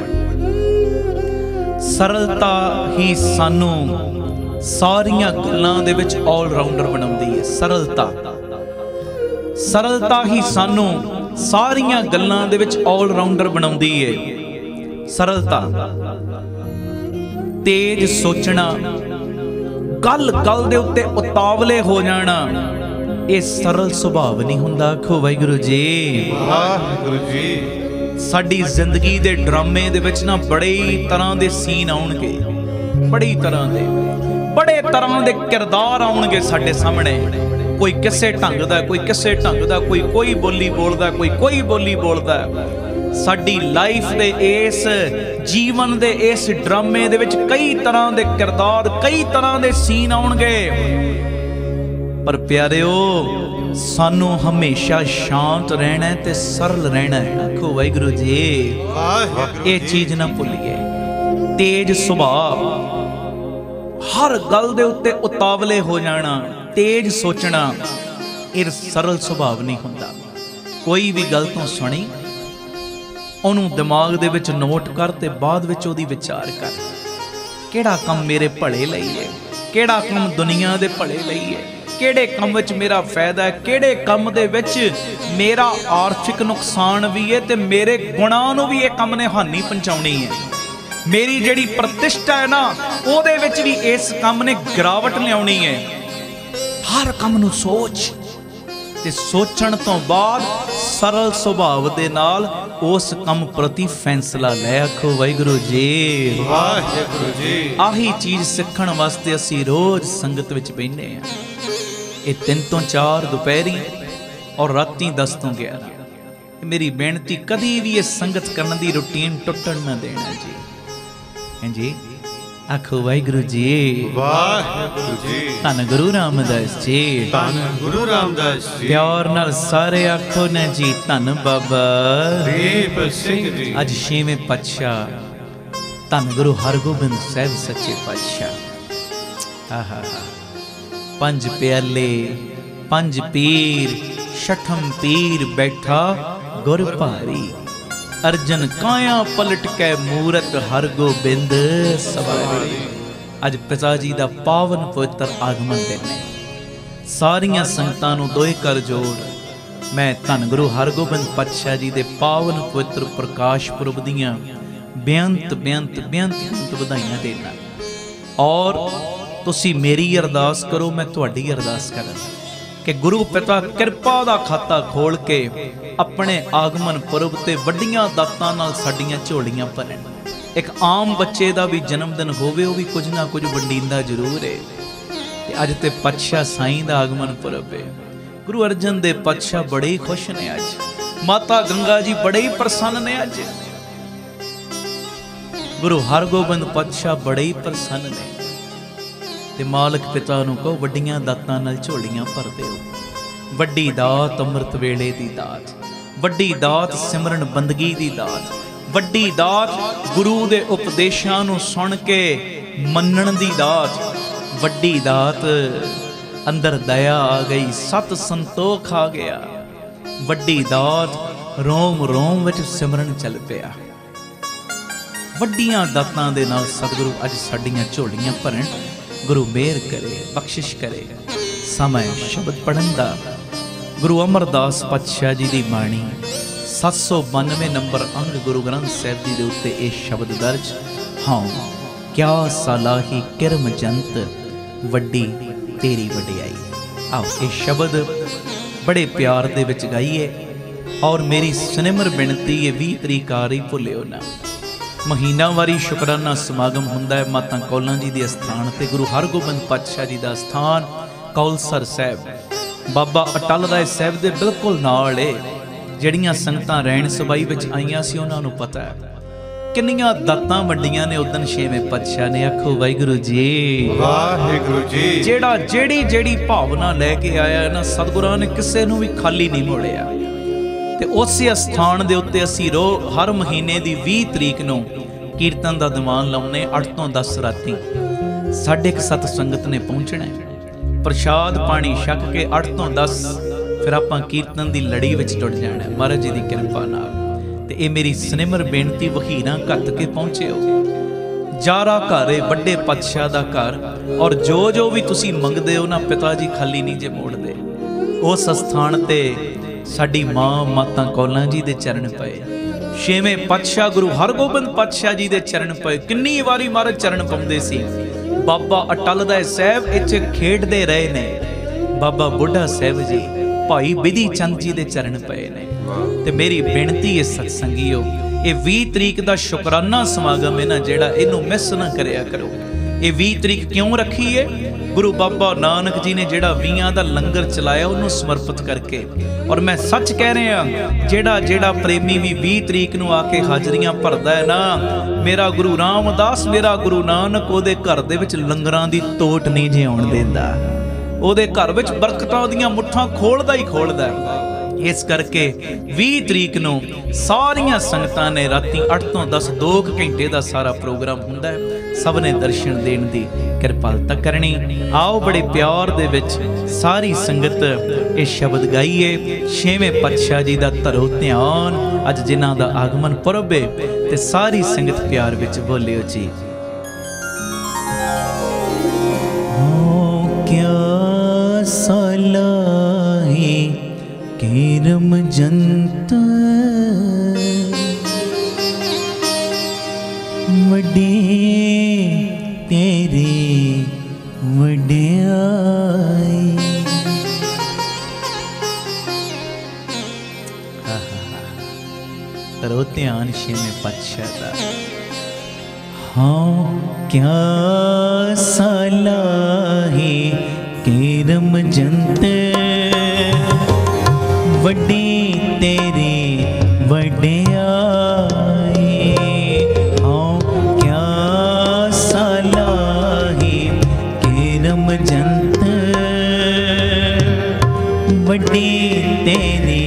ਸਰਲਤਾ ਹੀ ਸਾਨੂੰ ਸਾਰੀਆਂ ਗੱਲਾਂ ਦੇ ਵਿੱਚ ਆਲ ਰਾਊਂਡਰ ਬਣਾਉਂਦੀ ਹੈ। ਸਰਲਤਾ ਸਰਲਤਾ ਹੀ ਸਾਨੂੰ ਸਾਰੀਆਂ ਗੱਲਾਂ ਦੇ ਵਿੱਚ ਆਲ ਰਾਊਂਡਰ ਬਣਾਉਂਦੀ ਹੈ। ਸਰਲਤਾ, ਤੇਜ਼ ਸੋਚਣਾ, ਗੱਲ ਗੱਲ ਦੇ ਉੱਤੇ ਉਤਾਵਲੇ ਹੋ ਜਾਣਾ, ਇਹ ਸਰਲ ਸੁਭਾਅ ਨਹੀਂ ਹੁੰਦਾ। ਆਖੋ ਵਾਹਿਗੁਰੂ ਜੀ, ਵਾਹਿਗੁਰੂ ਜੀ। ਸਾਡੀ ਜ਼ਿੰਦਗੀ ਦੇ ਡਰਾਮੇ ਦੇ ਵਿੱਚ ਨਾ ਬੜੇ ਤਰ੍ਹਾਂ ਦੇ ਸੀਨ ਆਉਣਗੇ, ਬੜੀ ਤਰ੍ਹਾਂ ਦੇ ਬੜੇ ਤਰ੍ਹਾਂ ਦੇ ਕਿਰਦਾਰ ਆਉਣਗੇ ਸਾਡੇ ਸਾਹਮਣੇ। ਕੋਈ ਕਿਸੇ ਢੰਗ ਦਾ, ਕੋਈ ਕਿਸੇ ਢੰਗ ਦਾ, ਕੋਈ ਕੋਈ ਬੋਲੀ ਬੋਲਦਾ, ਕੋਈ ਕੋਈ ਬੋਲੀ ਬੋਲਦਾ। ਸਾਡੀ ਲਾਈਫ ਦੇ ਇਸ ਜੀਵਨ ਦੇ ਇਸ ਡਰਾਮੇ ਦੇ ਵਿੱਚ ਕਈ ਤਰ੍ਹਾਂ ਦੇ ਕਿਰਦਾਰ, ਕਈ ਤਰ੍ਹਾਂ ਦੇ ਸੀਨ ਆਉਣਗੇ। ਪਰ ਪਿਆਰਿਓ ਸਾਨੂੰ ਹਮੇਸ਼ਾ ਸ਼ਾਂਤ ਰਹਿਣਾ ਤੇ ਸਰਲ ਰਹਿਣਾ ਹੈ। ਆਖੋ ਵਾਹਿਗੁਰੂ ਜੀ, ਇਹ ਚੀਜ਼ ਨਾ ਭੁੱਲੀਏ। ਤੇਜ਼ ਸੁਭਾਅ, ਹਰ ਗੱਲ ਦੇ ਉੱਤੇ ਉਤਾਵਲੇ ਹੋ ਜਾਣਾ, ਤੇਜ਼ ਸੋਚਣਾ, ਇਹ ਸਰਲ ਸੁਭਾਅ ਨਹੀਂ ਹੁੰਦਾ। ਕੋਈ ਵੀ ਗੱਲ ਤੋਂ ਸੁਣੀ, ਉਹਨੂੰ ਦਿਮਾਗ ਦੇ ਵਿੱਚ ਨੋਟ ਕਰ ਤੇ ਬਾਅਦ ਵਿੱਚ ਉਹਦੀ ਵਿਚਾਰ ਕਰ, ਕਿਹੜਾ ਕੰਮ ਮੇਰੇ ਭਲੇ ਲਈ ਹੈ, ਕਿਹੜਾ ਕੰਮ ਦੁਨੀਆ ਦੇ ਭਲੇ ਲਈ ਹੈ, ਕਿਹੜੇ ਕੰਮ ਵਿੱਚ ਮੇਰਾ ਫਾਇਦਾ ਹੈ, ਕਿਹੜੇ ਕੰਮ ਦੇ ਵਿੱਚ ਮੇਰਾ ਆਰਥਿਕ ਨੁਕਸਾਨ ਵੀ ਹੈ ਤੇ ਮੇਰੇ ਗੁਣਾਂ ਨੂੰ ਵੀ ਇਹ ਕੰਮ ਨੇ ਹਾਨੀ ਪਹੁੰਚਾਉਣੀ ਹੈ। ਮੇਰੀ ਜਿਹੜੀ ਪ੍ਰਤਿਸ਼ਠਾ ਹੈ ਨਾ, ਉਹਦੇ ਵਿੱਚ ਵੀ ਇਸ ਕੰਮ ਨੇ ਗਿਰਾਵਟ ਲਿਆਉਣੀ ਹੈ। ਹਰ ਕੰਮ ਨੂੰ ਸੋਚ ਤੇ ਸੋਚਣ ਤੋਂ ਬਾਅਦ ਸਰਲ ਸੁਭਾਅ ਦੇ ਨਾਲ ਉਸ ਕੰਮ ਪ੍ਰਤੀ ਫੈਸਲਾ ਲੈ। ਆਖੋ ਵਾਹਿਗੁਰੂ ਜੀ, ਵਾਹਿਗੁਰੂ ਜੀ। ਆਹੀ ਚੀਜ਼ ਸਿੱਖਣ ਵਾਸਤੇ ਅਸੀਂ ਰੋਜ਼ ਸੰਗਤ ਵਿੱਚ ਬੈਠੇ ਹਾਂ। ਇਹ ਤਿੰਨ ਤੋਂ ਚਾਰ ਦੁਪਹਿਰੀ ਔਰ ਰਾਤੀ ਦਸ ਤੋਂ ਗਿਆਰਾਂ। ਮੇਰੀ ਬੇਨਤੀ, ਕਦੀ ਵੀ ਇਹ ਸੰਗਤ ਕਰਨ ਦੀ ਰੁਟੀਨ ਟੁੱਟਣ ਨਾ ਦੇਣਾ ਜੀ। ਹਾਂਜੀ, ਆਖੋ ਵਾਹਿਗੁਰੂ ਜੀ, ਵਾਹਿਗੁਰੂ ਜੀ। ਧੰਨ ਗੁਰੂ ਰਾਮਦਾਸ ਜੀ, ਧੰਨ ਗੁਰੂ ਰਾਮਦਾਸ ਜੀ। ਪਿਆਰ ਨਾਲ ਸਾਰੇ ਆਖੋ ਨਾ ਜੀ, ਧੰਨ ਬਾਬਾ ਦੀਪ ਸਿੰਘ ਜੀ। ਅੱਜ ਛੇਵੇਂ ਪਾਤਸ਼ਾਹ ਧੰਨ ਗੁਰੂ ਹਰਗੋਬਿੰਦ ਸਾਹਿਬ ਸੱਚੇ ਪਾਤਸ਼ਾਹ, ਆਹਾ ਪੰਜ ਪਿਆਲੇ, ਪੰਜ ਪੀਰ, ਛਠਮ ਪੀਰ ਬੈਠਾ ਗੁਰ ਭਾਰੀ, ਅਰਜਨ ਕਾਇਆ ਪਲਟ ਕੇ ਮੂਰਤ ਹਰਗੋਬਿੰਦ ਸਵਾਰੀ। ਅੱਜ ਪਿਤਾ ਜੀ ਦਾ ਪਾਵਨ ਪਵਿੱਤਰ ਆਗਮਨ ਦਿਨ ਹੈ। ਸਾਰੀਆਂ ਸੰਗਤਾਂ ਨੂੰ ਦੋਏ ਕਰ ਜੋੜ ਮੈਂ ਧੰਨ ਗੁਰੂ ਹਰਗੋਬਿੰਦ ਪਾਤਸ਼ਾਹ ਜੀ ਦੇ ਪਾਵਨ ਪਵਿੱਤਰ ਪ੍ਰਕਾਸ਼ ਪੁਰਬ ਦੀਆਂ ਬੇਅੰਤ ਬੇਅੰਤ ਬੇਅੰਤ ਵਧਾਈਆਂ ਦੇਣਾ। ਔਰ ਤੁਸੀਂ ਮੇਰੀ ਅਰਦਾਸ ਕਰੋ, ਮੈਂ ਤੁਹਾਡੀ ਅਰਦਾਸ ਕਰਾਂ ਕਿ ਗੁਰੂ ਪਿਤਾ ਕਿਰਪਾ ਦਾ ਖਾਤਾ ਖੋਲ ਕੇ ਆਪਣੇ ਆਗਮਨ ਪੁਰਬ ਤੇ ਵੱਡੀਆਂ ਦਾਤਾਂ ਨਾਲ ਸਾਡੀਆਂ ਝੋਲੀਆਂ ਭਰਨ। ਇੱਕ ਆਮ ਬੱਚੇ ਦਾ ਵੀ ਜਨਮ ਦਿਨ ਹੋਵੇ, ਉਹ ਵੀ ਕੁਝ ਨਾ ਕੁਝ ਵੰਡੀਂਦਾ ਜ਼ਰੂਰ ਹੈ। ਤੇ ਅੱਜ ਤੇ ਪਾਤਸ਼ਾਹ ਸਾਈਂ ਦਾ ਆਗਮਨ ਪੁਰਬ ਹੈ। ਗੁਰੂ ਅਰਜਨ ਦੇ ਪਾਤਸ਼ਾਹ ਬੜੇ ਹੀ ਖੁਸ਼ ਨੇ ਅੱਜ, ਮਾਤਾ ਗੰਗਾ ਜੀ ਬੜੇ ਹੀ ਪ੍ਰਸੰਨ ਨੇ ਅੱਜ, ਗੁਰੂ ਹਰਗੋਬਿੰਦ ਪਾਤਸ਼ਾਹ ਬੜੇ ਹੀ ਪ੍ਰਸੰਨ ਨੇ। ਤੇ ਮਾਲਕ ਪਿਤਾ ਨੂੰ ਕਹੋ ਵੱਡੀਆਂ ਦਾਤਾਂ ਨਾਲ ਝੋਲੀਆਂ ਭਰ ਦਿਓ। ਵੱਡੀ ਦਾਤ ਅੰਮ੍ਰਿਤ ਵੇਲੇ ਦੀ ਦਾਤ, ਵੱਡੀ ਦਾਤ ਸਿਮਰਨ ਬੰਦਗੀ ਦੀ ਦਾਤ, वड्डी दात गुरु दे उपदेशां नूं सुन के मन्नण दी दात, वड्डी दात अंदर दया आ गई, सत संतोख आ गया, वड्डी दात रोम रोम विच सिमरन चल पिया। वड्डियां दातां दे नाल सतगुरु अज साडीआं झोलियां भरन, गुरु मेहर करे, बख्शिश करे। समय शब्द पढ़न दा गुरु अमरदास पातशाह जी दी बाणी सत्त सौ बानवे नंबर अंग गुरु ग्रंथ साहिब जी दे उत्ते ये शब्द दर्ज। हाँ क्या सलाही किरम जंत वड्डी तेरी वडियाई। आओ ये शब्द बड़े प्यार दे विच गाइए और मेरी सनिमर बिनती है बीस तरीक आ रही भुलियो ना। महीनावारी शुकराना समागम हुंदा है माता कौलां जी दे अस्थान ते गुरु हरगोबिंद पातशाह जी दा अस्थान कौलसर साहिब बाबा अटल राय साहिब दे बिल्कुल नाल है। जिहड़ियां संगतां रहण सबाई विच आईयां सी उन्हां नूं पता है किन्नियां दातां वड्डियां ने उदन छेवें पातशाह ने। आखो वाहिगुरू जी वाहिगुरू जी। जेड़ा जेड़ी जेड़ी भावना लैके आया ना सतगुरां ने किसे नूं भी खाली नहीं मोड़िया। ते उस अस्थान दे उत्ते असीं रो हर महीने दी बीस तरीक नूं कीर्तन दा दीवान लाउने अठ तो दस राती साढ़े क सत संगत ने पहुंचना है। प्रसाद पानी छक के अठ तो दस फिर आपां कीर्तन दी लड़ी विच टुट जाना है महाराज जी दी किरपा नाल। ते ये मेरी सनिमर बेनती वखीरा घत के पहुंचे हो। जारा घर है वड्डे पातशाह दा घर और जो जो भी तुसी मंगदे हो ना पिता जी खाली नहीं जे मोड़दे। उस स्थान ते साडी मां माता कौलां जी दे चरण पए, छेवें पातशाह गुरु हरगोबिंद पातशाह जी दे चरण पए। किन्नी वारी महाराज चरण पाउंदे सी। बाबा अटल राय साहब इत्थे खेडदे रहे ने, बाबा बुढ़ा साहब जी भाई बिधि चंद जी दे चरण पए ने। ते मेरी बेनती है सत्संगीओ ये बीस तरीक दा शुकराना समागम है ना जेड़ा इनू मिस ना करया करो। ये बीस तरीक क्यों रखी है? गुरु बाबा नानक जी ने जेड़ा बीआं दा लंगर चलाया उन्होंने समर्पित करके। और मैं सच कह रहा जेड़ा जेड़ा प्रेमी भी बीस तरीक नूं आके हाजरियां भरदा है ना, मेरा गुरु रामदास मेरा गुरु नानक ओदे घर दे विच लंगरां दी तोट नहीं जे आउण देंदा। ओदे घर विच बरकतां दीआं मुट्ठां खोलदा ही खोलदा है। इस करके बीस तरीक नूं सारियां संगतां ने राती अठ तो दस दो घंटे का सारा प्रोग्राम हुंदा है। सब ने दर्शन देण दी किरपालता करनी। आओ बड़े प्यार दे विच सारी संगत ये शब्द गाइए। छेवें पातशाह जी दा धरो ध्यान अज जिन्हां दा आगमन पुरब है ते सारी संगत प्यार विच बोलियो जी। हो क्या सलाही किरम जंत वड्डी तेरी वड्याई। करो ध्यान छेवें पातशाह दा। हाँ क्या सलाही किरम जंत वड्डी तेरी वड्याई। हाँ क्या सलाही किरम जंत वड्डी तेरी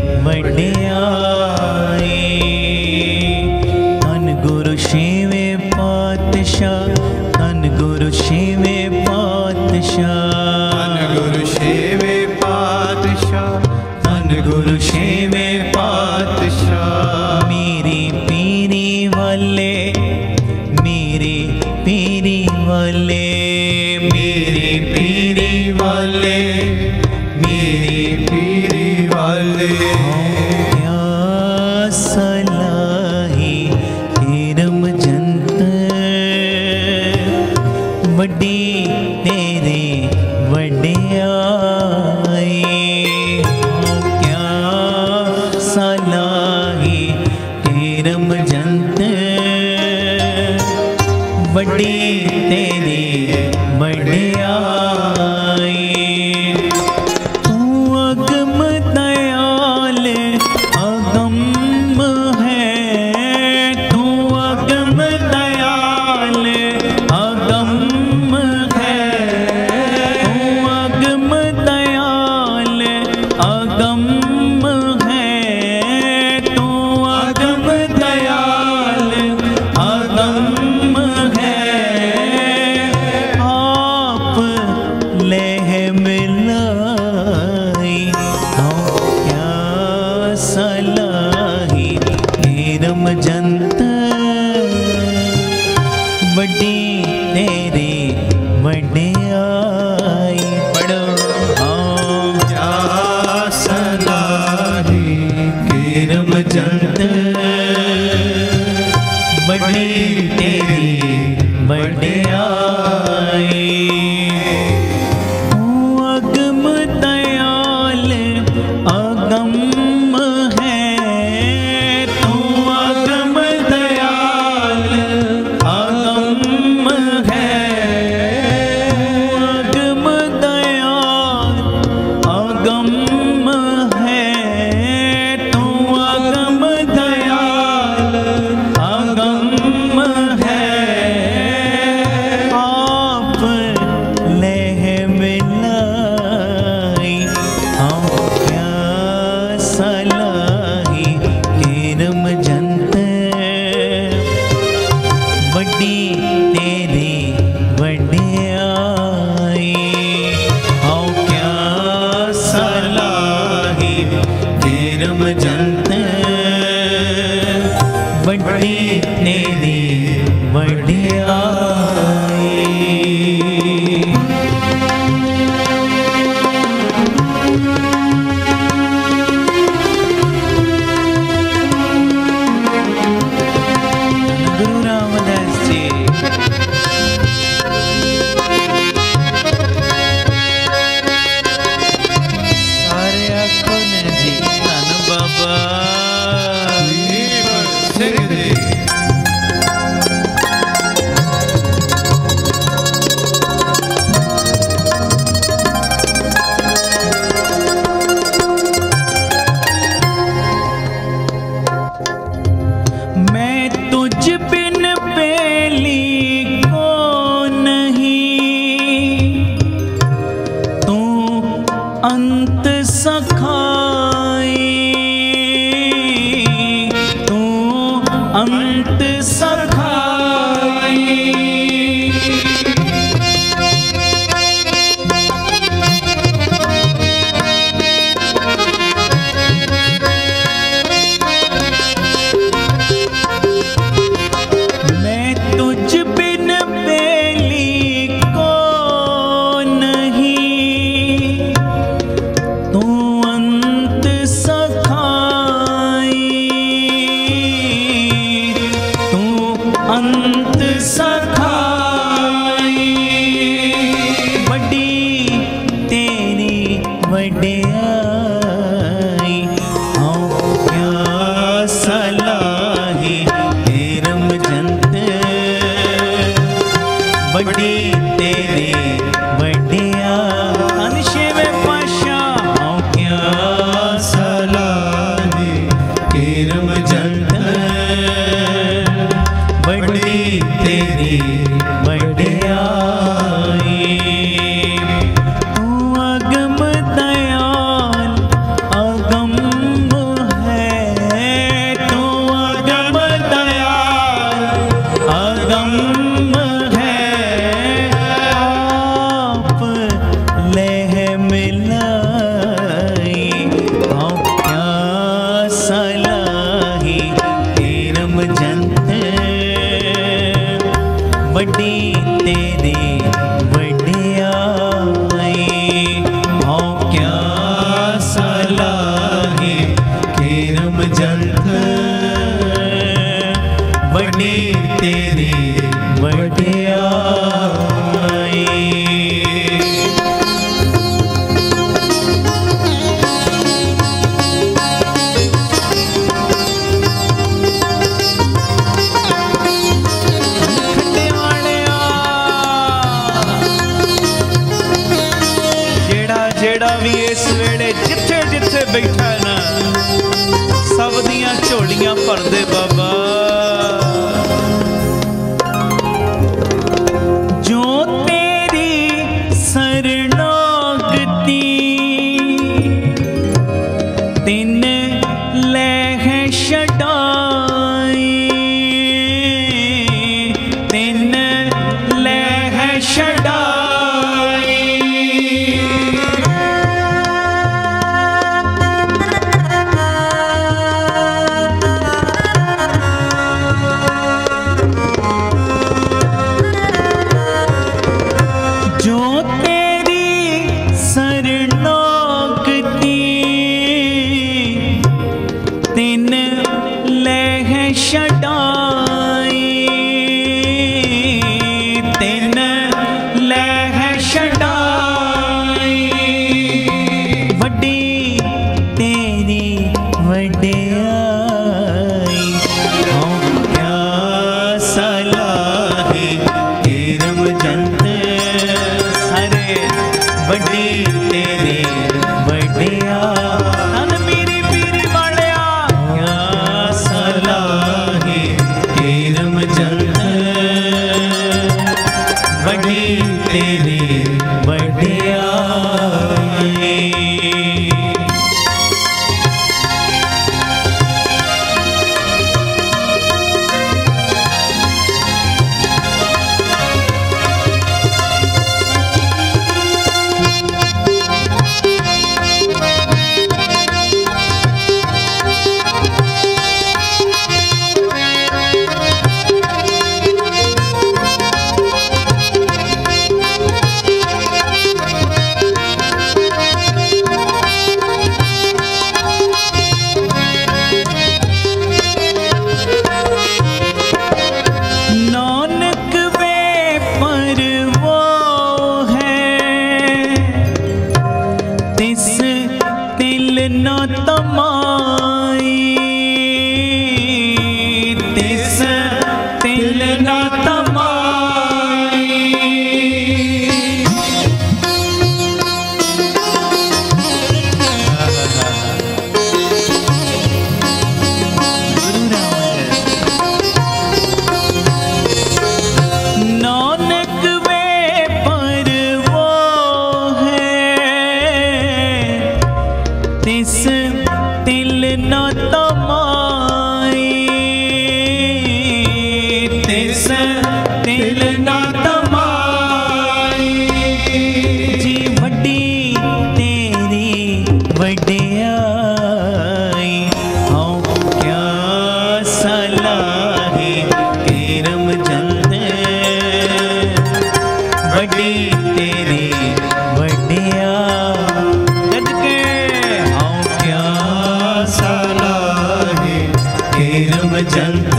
वड्याई। धन गुरु छेवें पातशाह धन गुरु छेवें पातशाह धन गुरु छेवें पातशाह धन गुरु छेवें पातशाह। मेरी पीरी वाले मेरी पीरी वाले मेरी पीरी वाले मेरी पीरी वाले। क्या सलाही किरम जंत वड्डी तेरे वड्याई। क्या सलाही किरम जंत वड्डी तेरी वड्याई। तू अगम दयाल अगम है तू अगम दयाल अगम है तू अगम दयाल अगम है तू अगम दयाल सलाही हेरम जंत बड़ी तेरी वड्याई पढ़ो क्या सलाही हेरम जंत बड़ी तेरी वड्याई अगम दयाल अगम है तू अगम दयाल अगम है अगम दयाल अगम है तू अगम दयाल अगम है आप लह मिलाई हम क्या सलाही केरम जंत बड़ी तेरी वड्याई हम क्या सलाही केरम जंत बड़ी तेरी वड्याई गुरु रामदास जी सारे आखो ने जी धन बाबा सिंह जी मैं तुझ बिन पेली को नहीं तू अंत सखाई तू अंत सखाई मैं तुझ बिन पेली को नहीं तू अंत सखाई तू अंत सखाई बड़ी तेरी वड्याई हम क्या सलाही हेरम जंत बड़ी तेरी वड्याई अनशेवे पाशा हम क्या सलाही हेरम जंत बड़ी तेरी वड्याई तू अगम दयाल अगम है तू अगम दयाल अगम है आप लह मिलाई हम क्या सलाही हेरम जंत बड़ी तेरी वड्याई हम क्या सलाही हेरम जंत बड़ी तेरी वड्याई खंडे वालिया जेड़ा जेड़ा भी इस वेड़े जिथे जिथे बैठा है ना सब दियां झोलियां भर दे बाबा जो तेरी शरणागति तिन लह छड़ाई तिन लह छड़ाई तिल न तमाई, तिस तिल न तमाई। नानक वे पर वो है, तिस तिल न तमाई, तिस तिल न तमाई। जी वड्डी तेरी वड्डियाई, हाँ क्या सलाही केरम जंत, वड्डी तेरी वड्डिया गज के, हाँ क्या सलाही केरम जंत,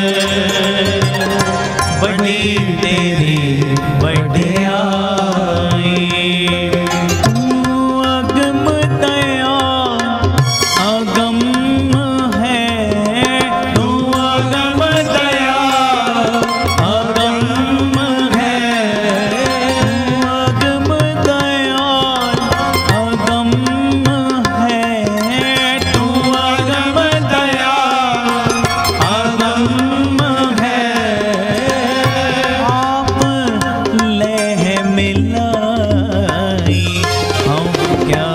वड्डी तेरी वड्डियाई। तू अगम दया अगम है, तू अगम दया अगम है, तू अगम दया अगम है, तू अगम दया अगम है। आप लह मिलाई, हम क्या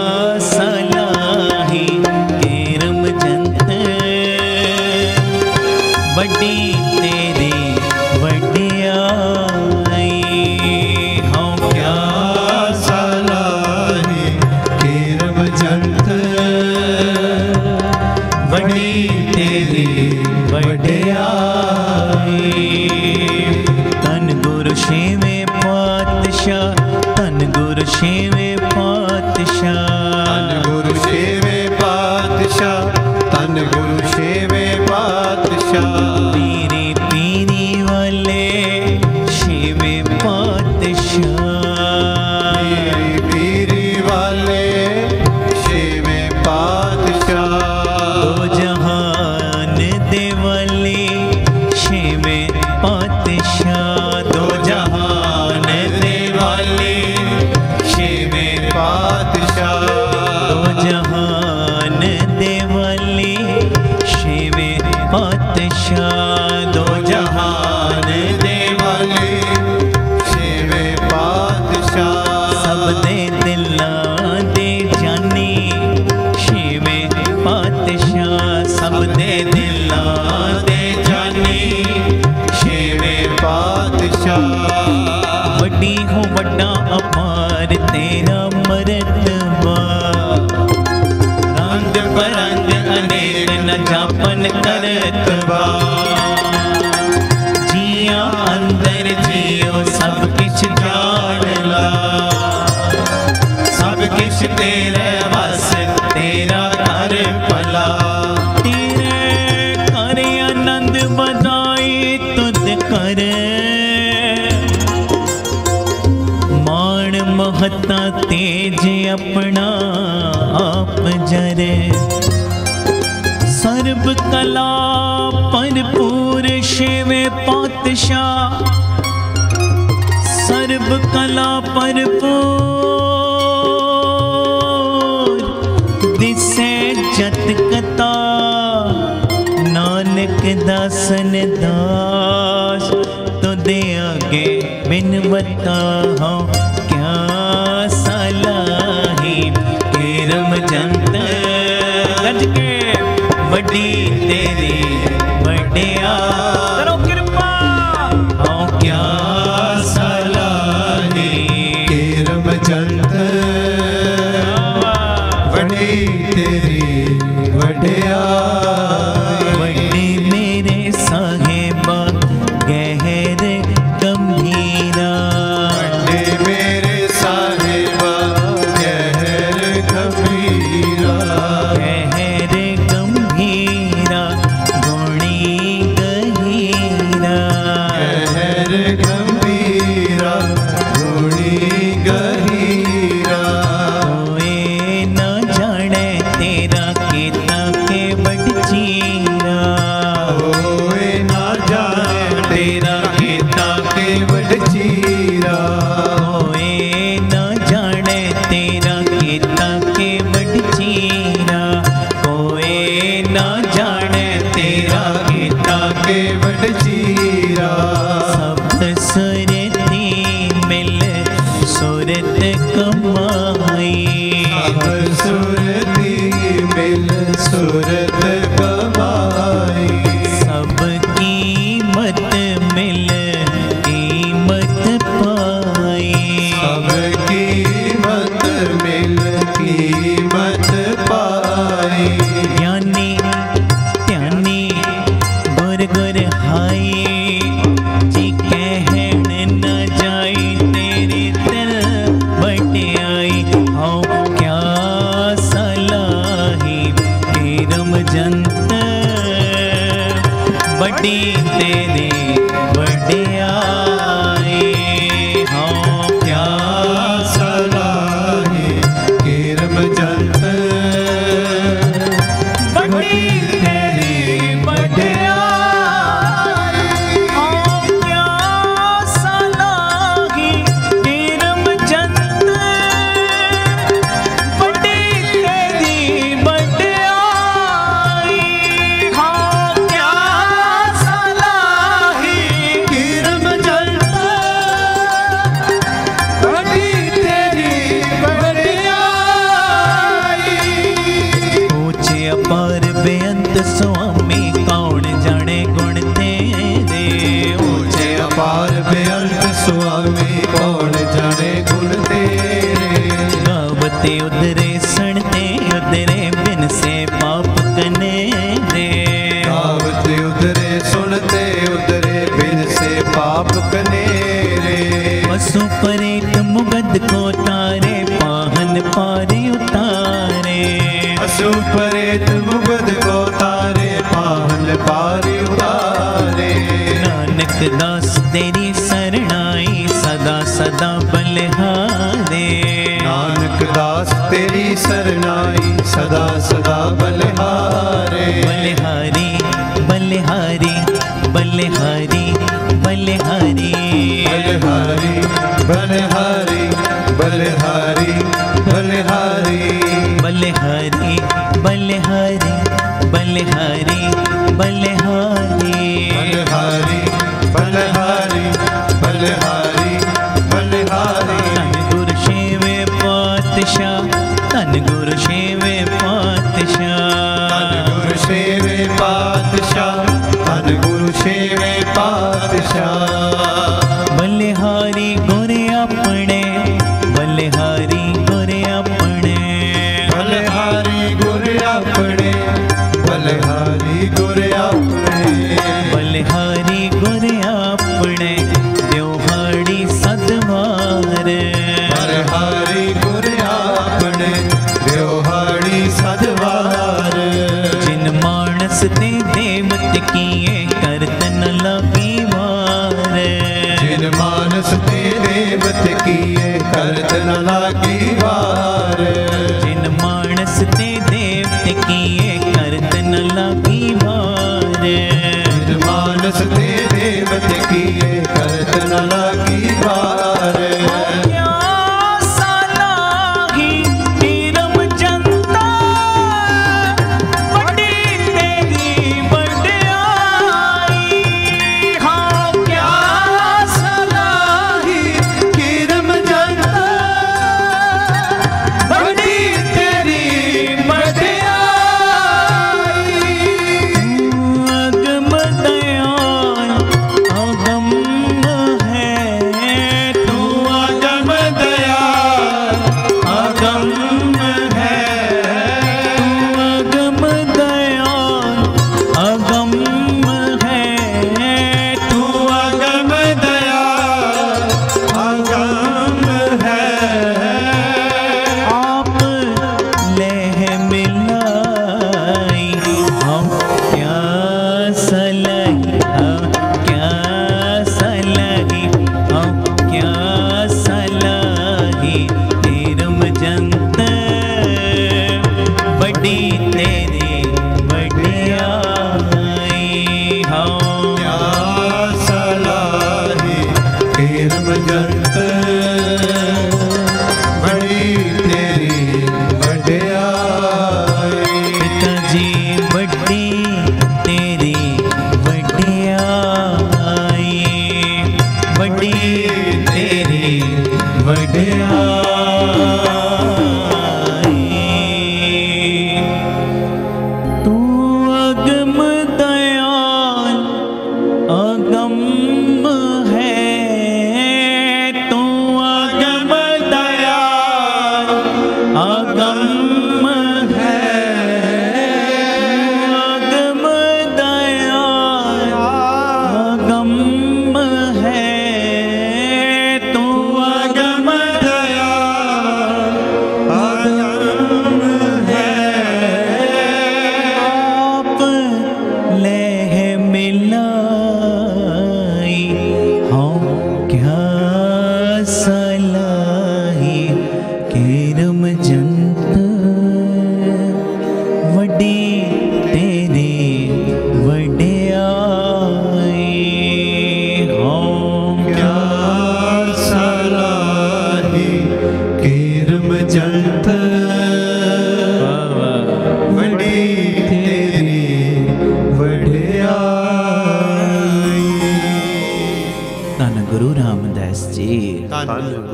सलाही केरम जंत, वड्डी तेरी वड्डियाई, हम क्या सलाही केरम जंत, वड्डी तेरी वड्डियाई। तन गुरु छेवें पातशाह, तन गुरु छेवें पातशाह, तन गुरु छेवें पातशाह, तन गुरु छेवें पातशाह। पीरी पीरी वाले छेवें पातशाह, पीरी पीरी वाले छेवें पातशाह। दो जहान दे वाले छेवें पातशाह, दो जहान दे वाले छेवें पातशाह। दो जहान दे वाले छेवें पातशाह, दो जहान दे वाले छेवें पातशाह। सब दे दिलां दे जानी छेवें पातशाह, सब दे दिलां दे जानी छेवें पातशाह। वड्डी हो वड्डा अपार तेरा मरतबा, रंग बरंग अनेक न जापन करतबा। जिया अंदर जियो सब किछ जान ला, सब किछ तेरे बस तेरा कर भला। तेरे कर आनंद बधाई तुद कर, मान महता तेज अपना आप जरे। सर्व कला भरपूर छेवें पातशाह, सर्व कला भरपूर दिसे जत कता। नानक दासन दास तो दे आगे बिनवता, हाँ क्या सलाही केरम जंत, गज के वड्डी तेरी वड्डिया। करो कृपा, हाँ क्या सलाही केरम जंत, वड्डी तेरी वड्डियाई। वड्डी मेरे साहेबा गहर गंभीरा, वड्डे मेरे साहिबा गहर गंभीरा। गहर गंभीरा गुणी गहीरा, गहर गंभीरा गुणी गहीरा। कोई न जाने बड़ी तेरी वड्याई। हाँ क्या सलाही कीरम जंत बड़ी तेरी वड्याई। हाँ क्या सलाही कीरम जंत बड़ी तेरी वड्याई। हाँ क्या सलाही कीरम जंत बड़ी तेरी वड्याई। ऊंचे अपार बेअंत स्वामी कौन जाने गुण तेरे। ऊंचे अपार बेअंत स्वामी कौन जाने गुण तेरे। गावते उधरे सणते उधरे बिन से पाप कने रे। गावते उधरे सुनते उधरे बिन से पाप कनेरे। पशु परेत मुगद को तारे पाहन पारे उतारे। असु परेत मुगद को तारे पाहन पारी उतारे। नानक दास तेरी शरणाई सदा सदा बलिहारे। नानक दास तेरी सरनाई सदा सदा बलिहारे। बलिहारी बलिहारी बलिहारी बलिहारी बलिहारी बलिहारी बलिहारी बलिहारी बलिहारी बलिहारी बलिहारी बलिहारी बलिहारी बलिहारी बलिहारी बलिहारी। धन गुरु शेवे पातशाह धन गुरु शेवे पातशाह धन गुरु सेवे पातशाह धन गुरु सेवे पातशाह। बलिहारी गोरे अपने बलिहारी गोरे अपने बलिहारी गुर अपने बलिहारी गुर अपने। बलिहारी गोरे अपने त्योहाड़ी सदवार। बलिहारी गुर अपने त्योहाड़ी सदवार। जिन मानस ते देवत किए करत न लगी वार। जिन मानस ते देवत किए करत न लागी वार। जिन मानस ते देवत किए करत न लगी वार। जिन मानस ते देवत किए करत न लागी वार। क्या सलाही कीरम जनता बड़ी तेरी वड्याई। हाँ क्या सलाही कीरम जनता बड़ी तेरी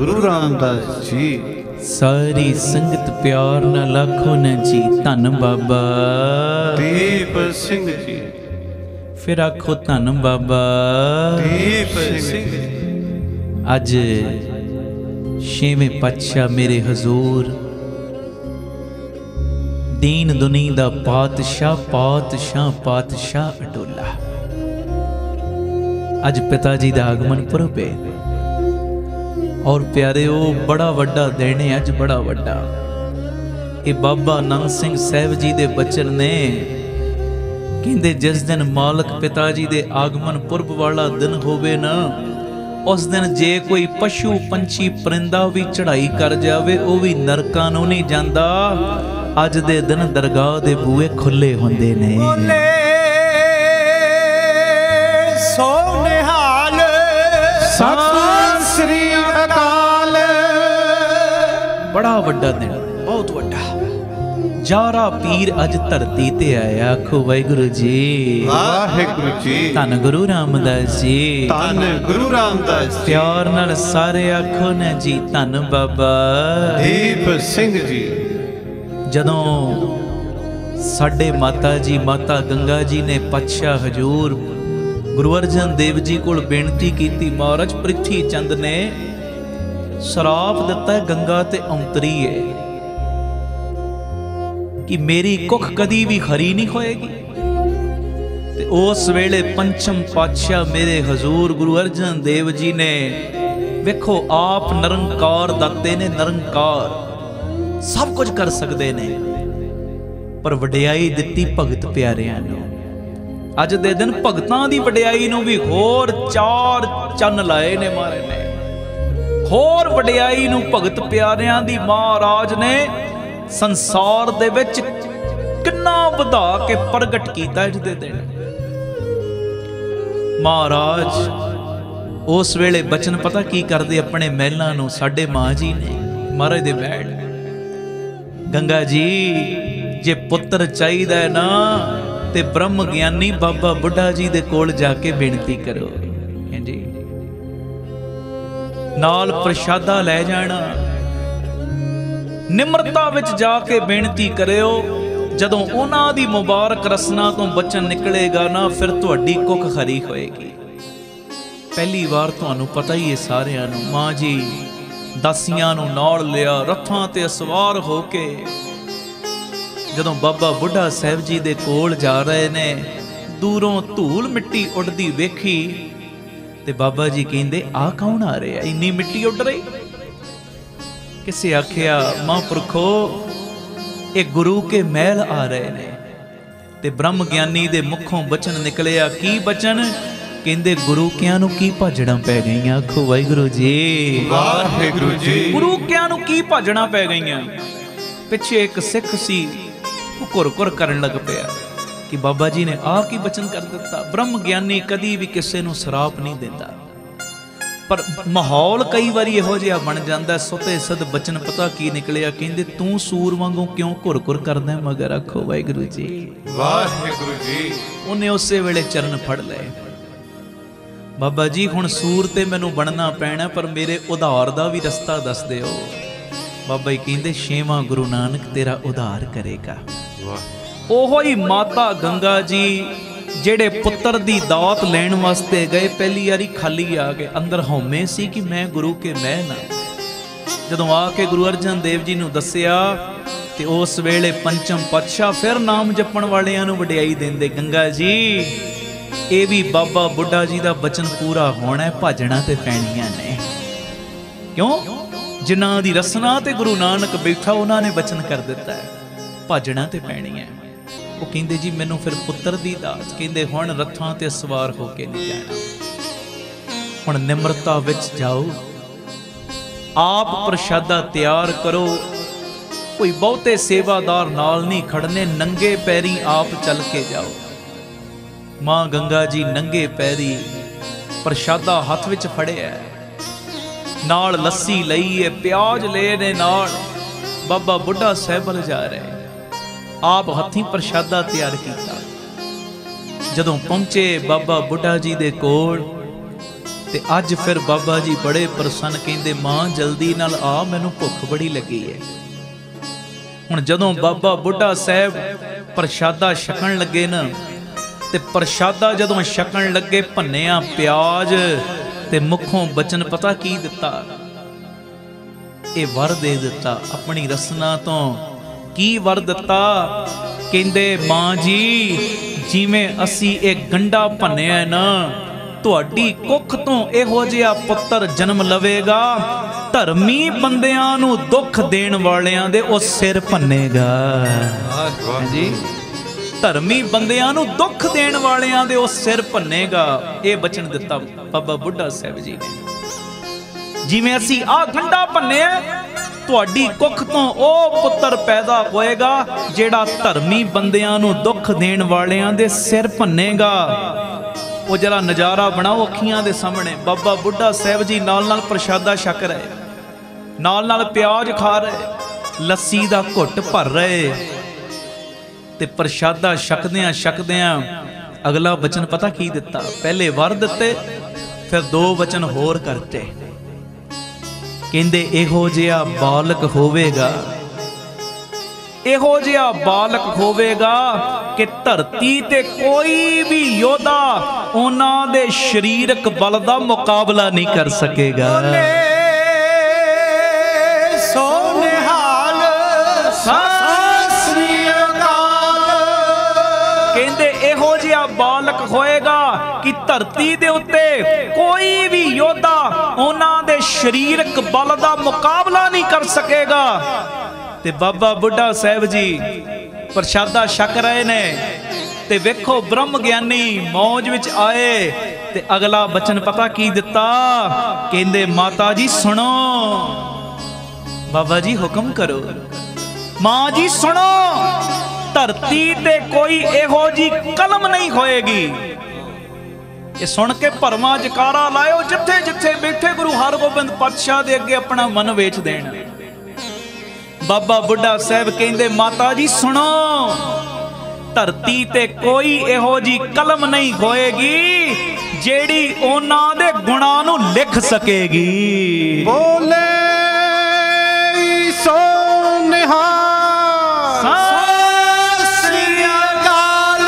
गुरु रामदास जी। सारी संगत प्यार न लाखो न जी धन बाबा दीप सिंह जी। फिर आखो धन बाबा दीप सिंह जी। अज छेवें पातशाह मेरे हजूर दीन दुनी दा पातशाह पातशाह पातशाह अटोला अज पिता जी दा आगमन पुरब है और प्यारे ओ बड़ा वड्डा दिन है अज बड़ा वड्डा। ये बाबा नंद सिंह साहब जी दे बचन ने कहंदे जिस दिन मालक पिता जी दे आगमन पुरब वाला दिन होवे ना उस दिन जे कोई पशु पंछी परिंदा भी चढ़ाई कर जावे ओ भी नरकां नूं नहीं जांदा। अज दे दिन दरगाह दे बूहे खुले हुंदे ने। सो निहाल सत श्री अकाल। बड़ा वड्डा दिन बहुत वड्डा। जारा पीर अज धरती ते आया आखो वाहिगुरु जी वाहिगुरु जी। धन गुरु रामदास जी धन गुरु रामदास जी। प्यार नाल सारे आखो न जी धन बाबा दीप सिंह जी। जदों साडे माता जी माता गंगा जी ने पातशाह हजूर गुरु अर्जन देव जी को बेनती की, महाराज पृथ्वी चंद ने श्राप दिता है गंगा ते औंतरी है कि मेरी कुख कदी भी खरी नहीं होएगी। ते उस वेले पंचम पातशाह मेरे हजूर गुरु अर्जन देव जी ने वेखो आप निरंकार दाते ने, निरंकार सब कुछ कर सकते ने, पर वडियाई दिती भगत प्यारियां नूं। अज दे दिन भगतां दी वडियाई नूं भी होर चार चन्न लाए ने मारे ने, होर वडियाई नूं भगत प्यारियां दी महाराज ने संसार दे विच किन्ना वधा के प्रगट कीता। अज दे दिन महाराज उस वेले बचन पता की करदे अपने महलां नूं, साडे मां जी ने महाराज दे बैठ गंगा जी जे पुत्र चाहिदा है ना ते ब्रह्म ज्ञानी बाबा बुढ़ा जी दे कोल जाके बेनती करो जी, नाल प्रशादा ले जाना, निमरता विच जाके बेनती करियो। जदों उन्हां दी मुबारक रसना तो बचन निकलेगा ना फिर तुहाडी कुख खरी होएगी। पहली बार तुहानू पता ही है सारियां नू, मां जी दासियां नू नाल लिया रथां ते सवार हो के जदों बाबा बुढ़ा साहब जी दे कोल जा रहे ने, दूरों धूल मिट्टी उड़दी वेखी ते बाबा जी कहंदे आ कौन आ रहा, इन्नी मिट्टी उड़ रही। किसे आखिया महापुरखो ये गुरु के महल आ रहे ने। ते ब्रह्म ज्ञानी दे मुखों बचन निकलिया, की बचन कहंदे गुरु कियां नू की भाजड़ा पै गईयां। आखो वाहिगुरु जी वाहिगुरु जी। गुरु कियां नू की भाजड़ा पै गईयां। पिछे एक सिख सी घुर घुर करन लग पिया कि बाबा जी ने आ की बचन कर दिता। ब्रह्म ज्ञानी कदी भी किसी नू श्राप नहीं देता, पर माहौल कई बार इहो जिहा बन जाता। सुते सद बचन पता की निकलिया, कहंदे तू सूर वांगू क्यों घुर घुर करदा है मगर। आखो वाहिगुरु जी वाहिगुरु जी। उन्हें उस वेले चरण फड़ लए, बाबा जी हुण सूर ते मैनू बनना पैना, पर मेरे उधार दा भी रस्ता दस दिओ। बाबा जी कहंदे छेवां गुरु नानक तेरा उधार करेगा। ओहो ही माता गंगा जी जेड़े पुत्र दी दात लैण वास्ते गए, पहली बारी खाली आ गए। अंदर हौमे सी कि मैं गुरु के महल हां। जदों आके गुरु अर्जन देव जी नूं दस्सिया ते उस वेले पंचम पातशाह फिर नाम जपण वालियां नूं वडियाई देंदे, गंगा जी ये भी बाबा बुढ़ा जी दा बचन पूरा होना है, भाजणा ते पैणियां ने। क्यों? जिन्हां दी रसना ते गुरु नानक बैठा उन्हां ने बचन कर दिता है, भाजणा ते पैणियां। वो कहंदे जी मैनू फिर पुत्र दी दात, कहंदे हुण रथां ते सवार हो के नहीं जाना, हुण निमरता विच जाओ, आप प्रशादा तैयार करो। कोई बहुते सेवादार नाल नहीं खड़ने, नंगे पैरी आप चल के जाओ। मां गंगा जी नंगे पैरी प्रशादा हथ विच फड़िया, नाल लस्सी लई है, प्याज ले ने, नाल बाबा बुढ़ा साहब जा रहे, आप हथी प्रशादा तैयार किया। जदों पहुंचे बाबा बुढ़ा जी दे कोल, ते अज फिर बाबा जी बड़े प्रसन्न, कहंदे मां जल्दी नाल आ, मैनू भुख बड़ी लगी है। हुण जदों बाबा बुढ़ा साहब प्रशादा छकण लगे ना, ते प्रशादा जदों छकण लगे, भन्निया प्याज ते मुखों बचन पता की दिता, ये वर दे दिता अपनी रसना तो। की वर दिता? कहंदे मां जी जिवें असी एक गंढा भन्निया ना, तुहाडी कुख तो इहो जिहा पुत्तर जन्म लवेगा, धर्मी बंदियां नूं दुख देण वालियां दे ओ सिर भन्नेगा। जी धर्मी बंदियां नूं दुख देण वालियां दे ओ सिर भन्नेगा। ये बचन दिता बाबा बुढ़ा साहब जी ने। जिवें असी आ गंढा भन्निया, तुहाडी कुख तो ओ पुत्तर पैदा होएगा जेड़ा धर्मी बंदियां नूं दुख देण वालियां दे सिर भन्नेगा। वो जरा नज़ारा बनाओ अखियां दे सामने। बाबा बुढ़ा साहब जी नाल नाल प्रशादा छक रहे, नाल नाल प्याज खा रहे, लस्सी दा घुट भर रहे, ते प्रशादा छकदियां छकदियां अगला वचन पता की दिता? पहले वर दिते, फिर दो वचन होर करते। कहंदे इहो जिहा बालक होवेगा, इहो जिहा बालक होवेगा कि धरती ते कोई भी योद्धा उन्हां दे शरीरक बल दा मुकाबला नहीं कर सकेगा। सोनिहाल सत श्री अकाल। कहंदे इहो जिहा बालक होएगा कि धरती दे उत्ते कोई भी योद्धा उन्हां दे शरीरक बल दा मुकाबला नहीं कर सकेगा। ते बाबा बुढ़ा साहब जी प्रशादा छक रहे ने, ते वेखो ब्रह्म ज्ञानी मौज विच आए, ते अगला बचन पता की दिता? कहंदे माता जी सुनो, बाबा जी हुक्म करो, मां जी सुनो, धरती ते कोई इहो जी कलम नहीं होएगी। ये सुन के भरवां जकारा लाओ, जिथे जिथे बैठे गुरु हरगोबिंद पातशाह दे अगे अपना मन वेच देना। बाबा बुढ़ा साहब कहंदे माता जी सुनो, धरती ते कोई इहो जी कलम नहीं होएगी जेड़ी उन्हां दे गुणां नूं लिख सकेगी। बोले सोनिहाल सत श्री अकाल।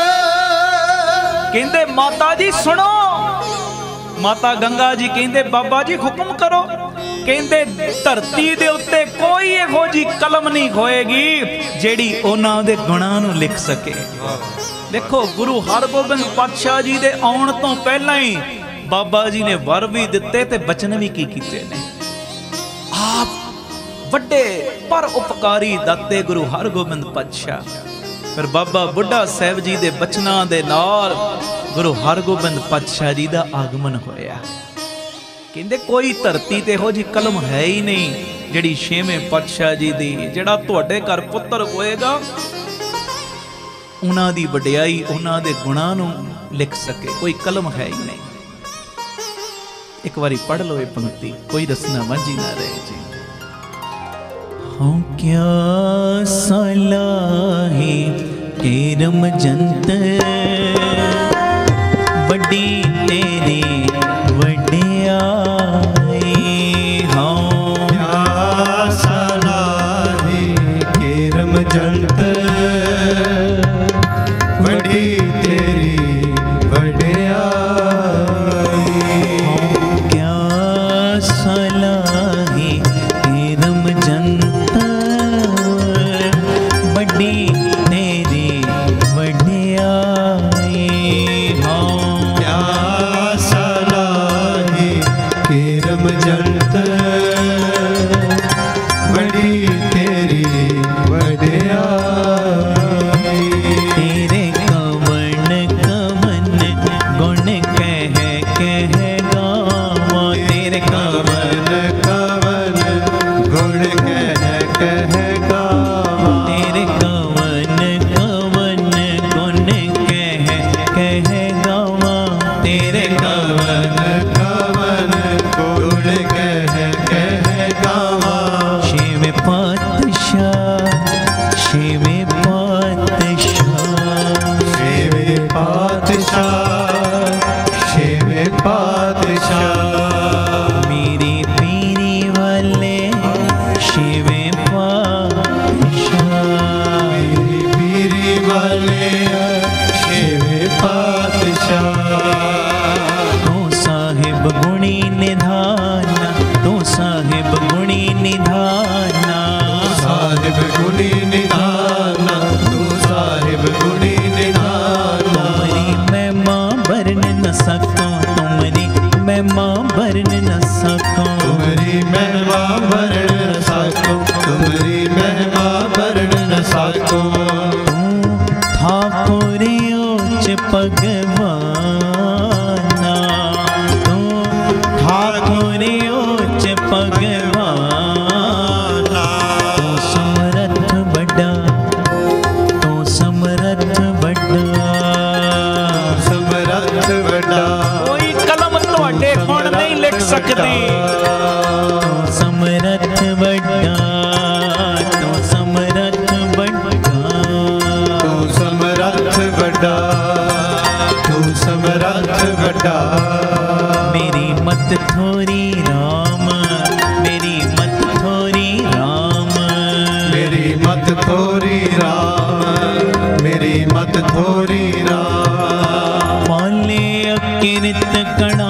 कहंदे माता जी सुनो, माता गंगा जी कहंदे बाबा जी हुक्म करो। कहंदे धरती दे उत्ते कोई इहो जी कलम नहीं होएगी जेड़ी उन्हां दे गुणां नूं लिख सके। देखो गुरु हरगोबिंद पातशाह जी दे आउण तो पहला ही बाबा जी ने वर भी दिते ते बचन भी की कीते ने। आप वड्डे पर उपकारी दाते गुरु हरगोबिंद पातशाह। फिर बाबा बुढ़ा साहब जी दे बचनां दे नाल गुरु हरगोबिंद पातशाह जी दा आगमन होया। कहंदे कोई धरती ते इहो जी कलम है ही नहीं जिहड़ी छेवें पातशाह जी दी, जिहड़ा तुहाडे घर पुत्तर होएगा उन्हां दी वडियाई उन्हां दे गुणां नूं लिख सके। कोई कलम है ही नहीं। एक बारी पढ़ लो ये पंक्ति, कोई रसना वांझी ना रहे जी। हाँ क्या सलाहे केरम जंत वड्डी तेरी वड्डियाई। हाँ क्या सलाहे केरम जंत वड्डी तेरी वड्डियाई। क्या सलाहे केरम जंत वड्डी तेरी वड्डियाई। केरम जंत बड़ी तेरी वडियाई। तेरे कवन कवन गुण कह कह गावा। तेरे कवन कवन गुण कह कह गावा। तेरे कवन कवन गुण कह कह गावा। तेरे कवन कवन गुण कह कह गावा। शिव पातशाह शिव पातशाह शिव पातशाह शिव पातशाह ठाकुरियों च भगवाना, तू ठाकुरियों च भगवाना, तू समरथ बड़ा, तू समरथ बड़ा, समरथ बड़ा। कोई कलम तुहाडे हुण नहीं लिख सकती। तू समरथ बड़ा, तू समरथ बड़ा, तू समरथ बड़ा, तू समरथ बड़ा। मेरी मत थोरी राम, मेरी मत थोरी राम, मेरी मत थोरी राम, मेरी मत थोरी राम। पाले अकिरत कणा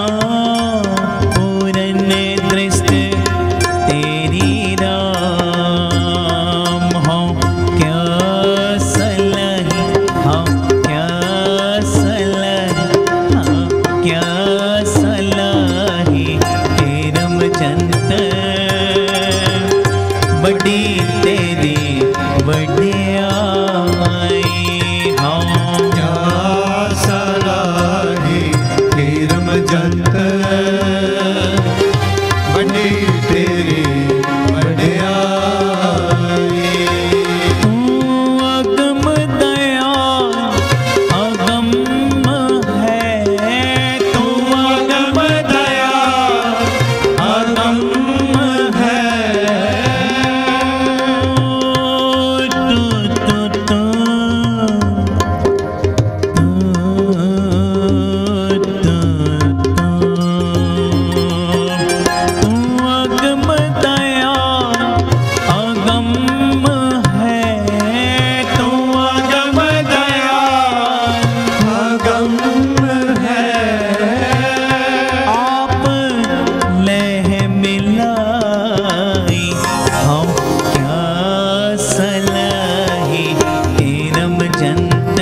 पूरन दृष्ट तेरी राम। हाँ क्या सलही, हाँ क्या सलही, हाँ क्या सलही तेरम जंत बड़ी तेरी वड्याई। हाँ क्या सलाही तेरम जंत बड़ी तेरी वड्याई। तू अगम दया अगम है, तू अगम दया अगम है। तू तू तू तू अगम दया अगम है, तू अगम दया अगम है। आप लह मिलाई, हम क्या सलाही तेरम जंत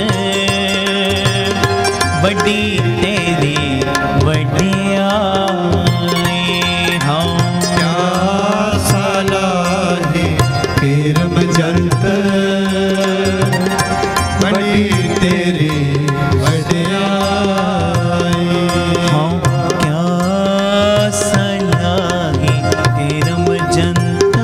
बड़ी तेरी वड्याई। हम क्या सलाही तेरम जंत बड़ी तेरी वड्याई। हम क्या सलाही तेरम जंत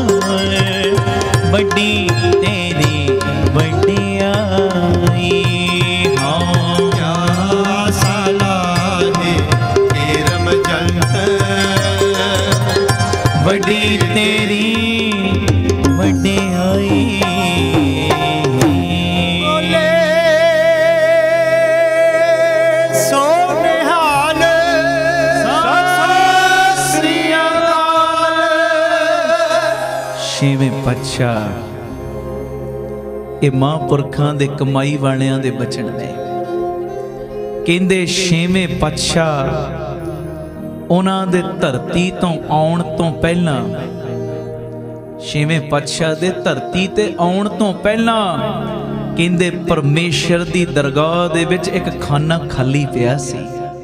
बड़ी तेरी वड्याई। हम क्या सलाही तेरम जंत बड़ी तेरी वड्याई। सो निहाल सत श्री अकाल। ਛੇਵੇਂ ਪਾਤਸ਼ਾਹ ਇਹ ਮਹਾਂਪੁਰਖਾਂ ਦੇ ਕਮਾਈ ਵਾਲਿਆਂ ਦੇ ਬਚਨ ਨੇ। ਕਹਿੰਦੇ ਛੇਵੇਂ ਪਾਤਸ਼ਾਹ ਉਹਨਾਂ ਦੇ ਧਰਤੀ ਤੋਂ ਆਉਣ ਤੋਂ ਪਹਿਲਾਂ, ਛੇਵੇਂ ਪਾਤਸ਼ਾਹ ਦੇ ਧਰਤੀ ਤੇ ਆਉਣ ਤੋਂ ਪਹਿਲਾਂ ਕਹਿੰਦੇ ਪਰਮੇਸ਼ਰ ਦੀ ਦਰਗਾਹ ਦੇ ਵਿੱਚ ਇੱਕ ਖਾਨਾ ਖਾਲੀ ਪਿਆ ਸੀ।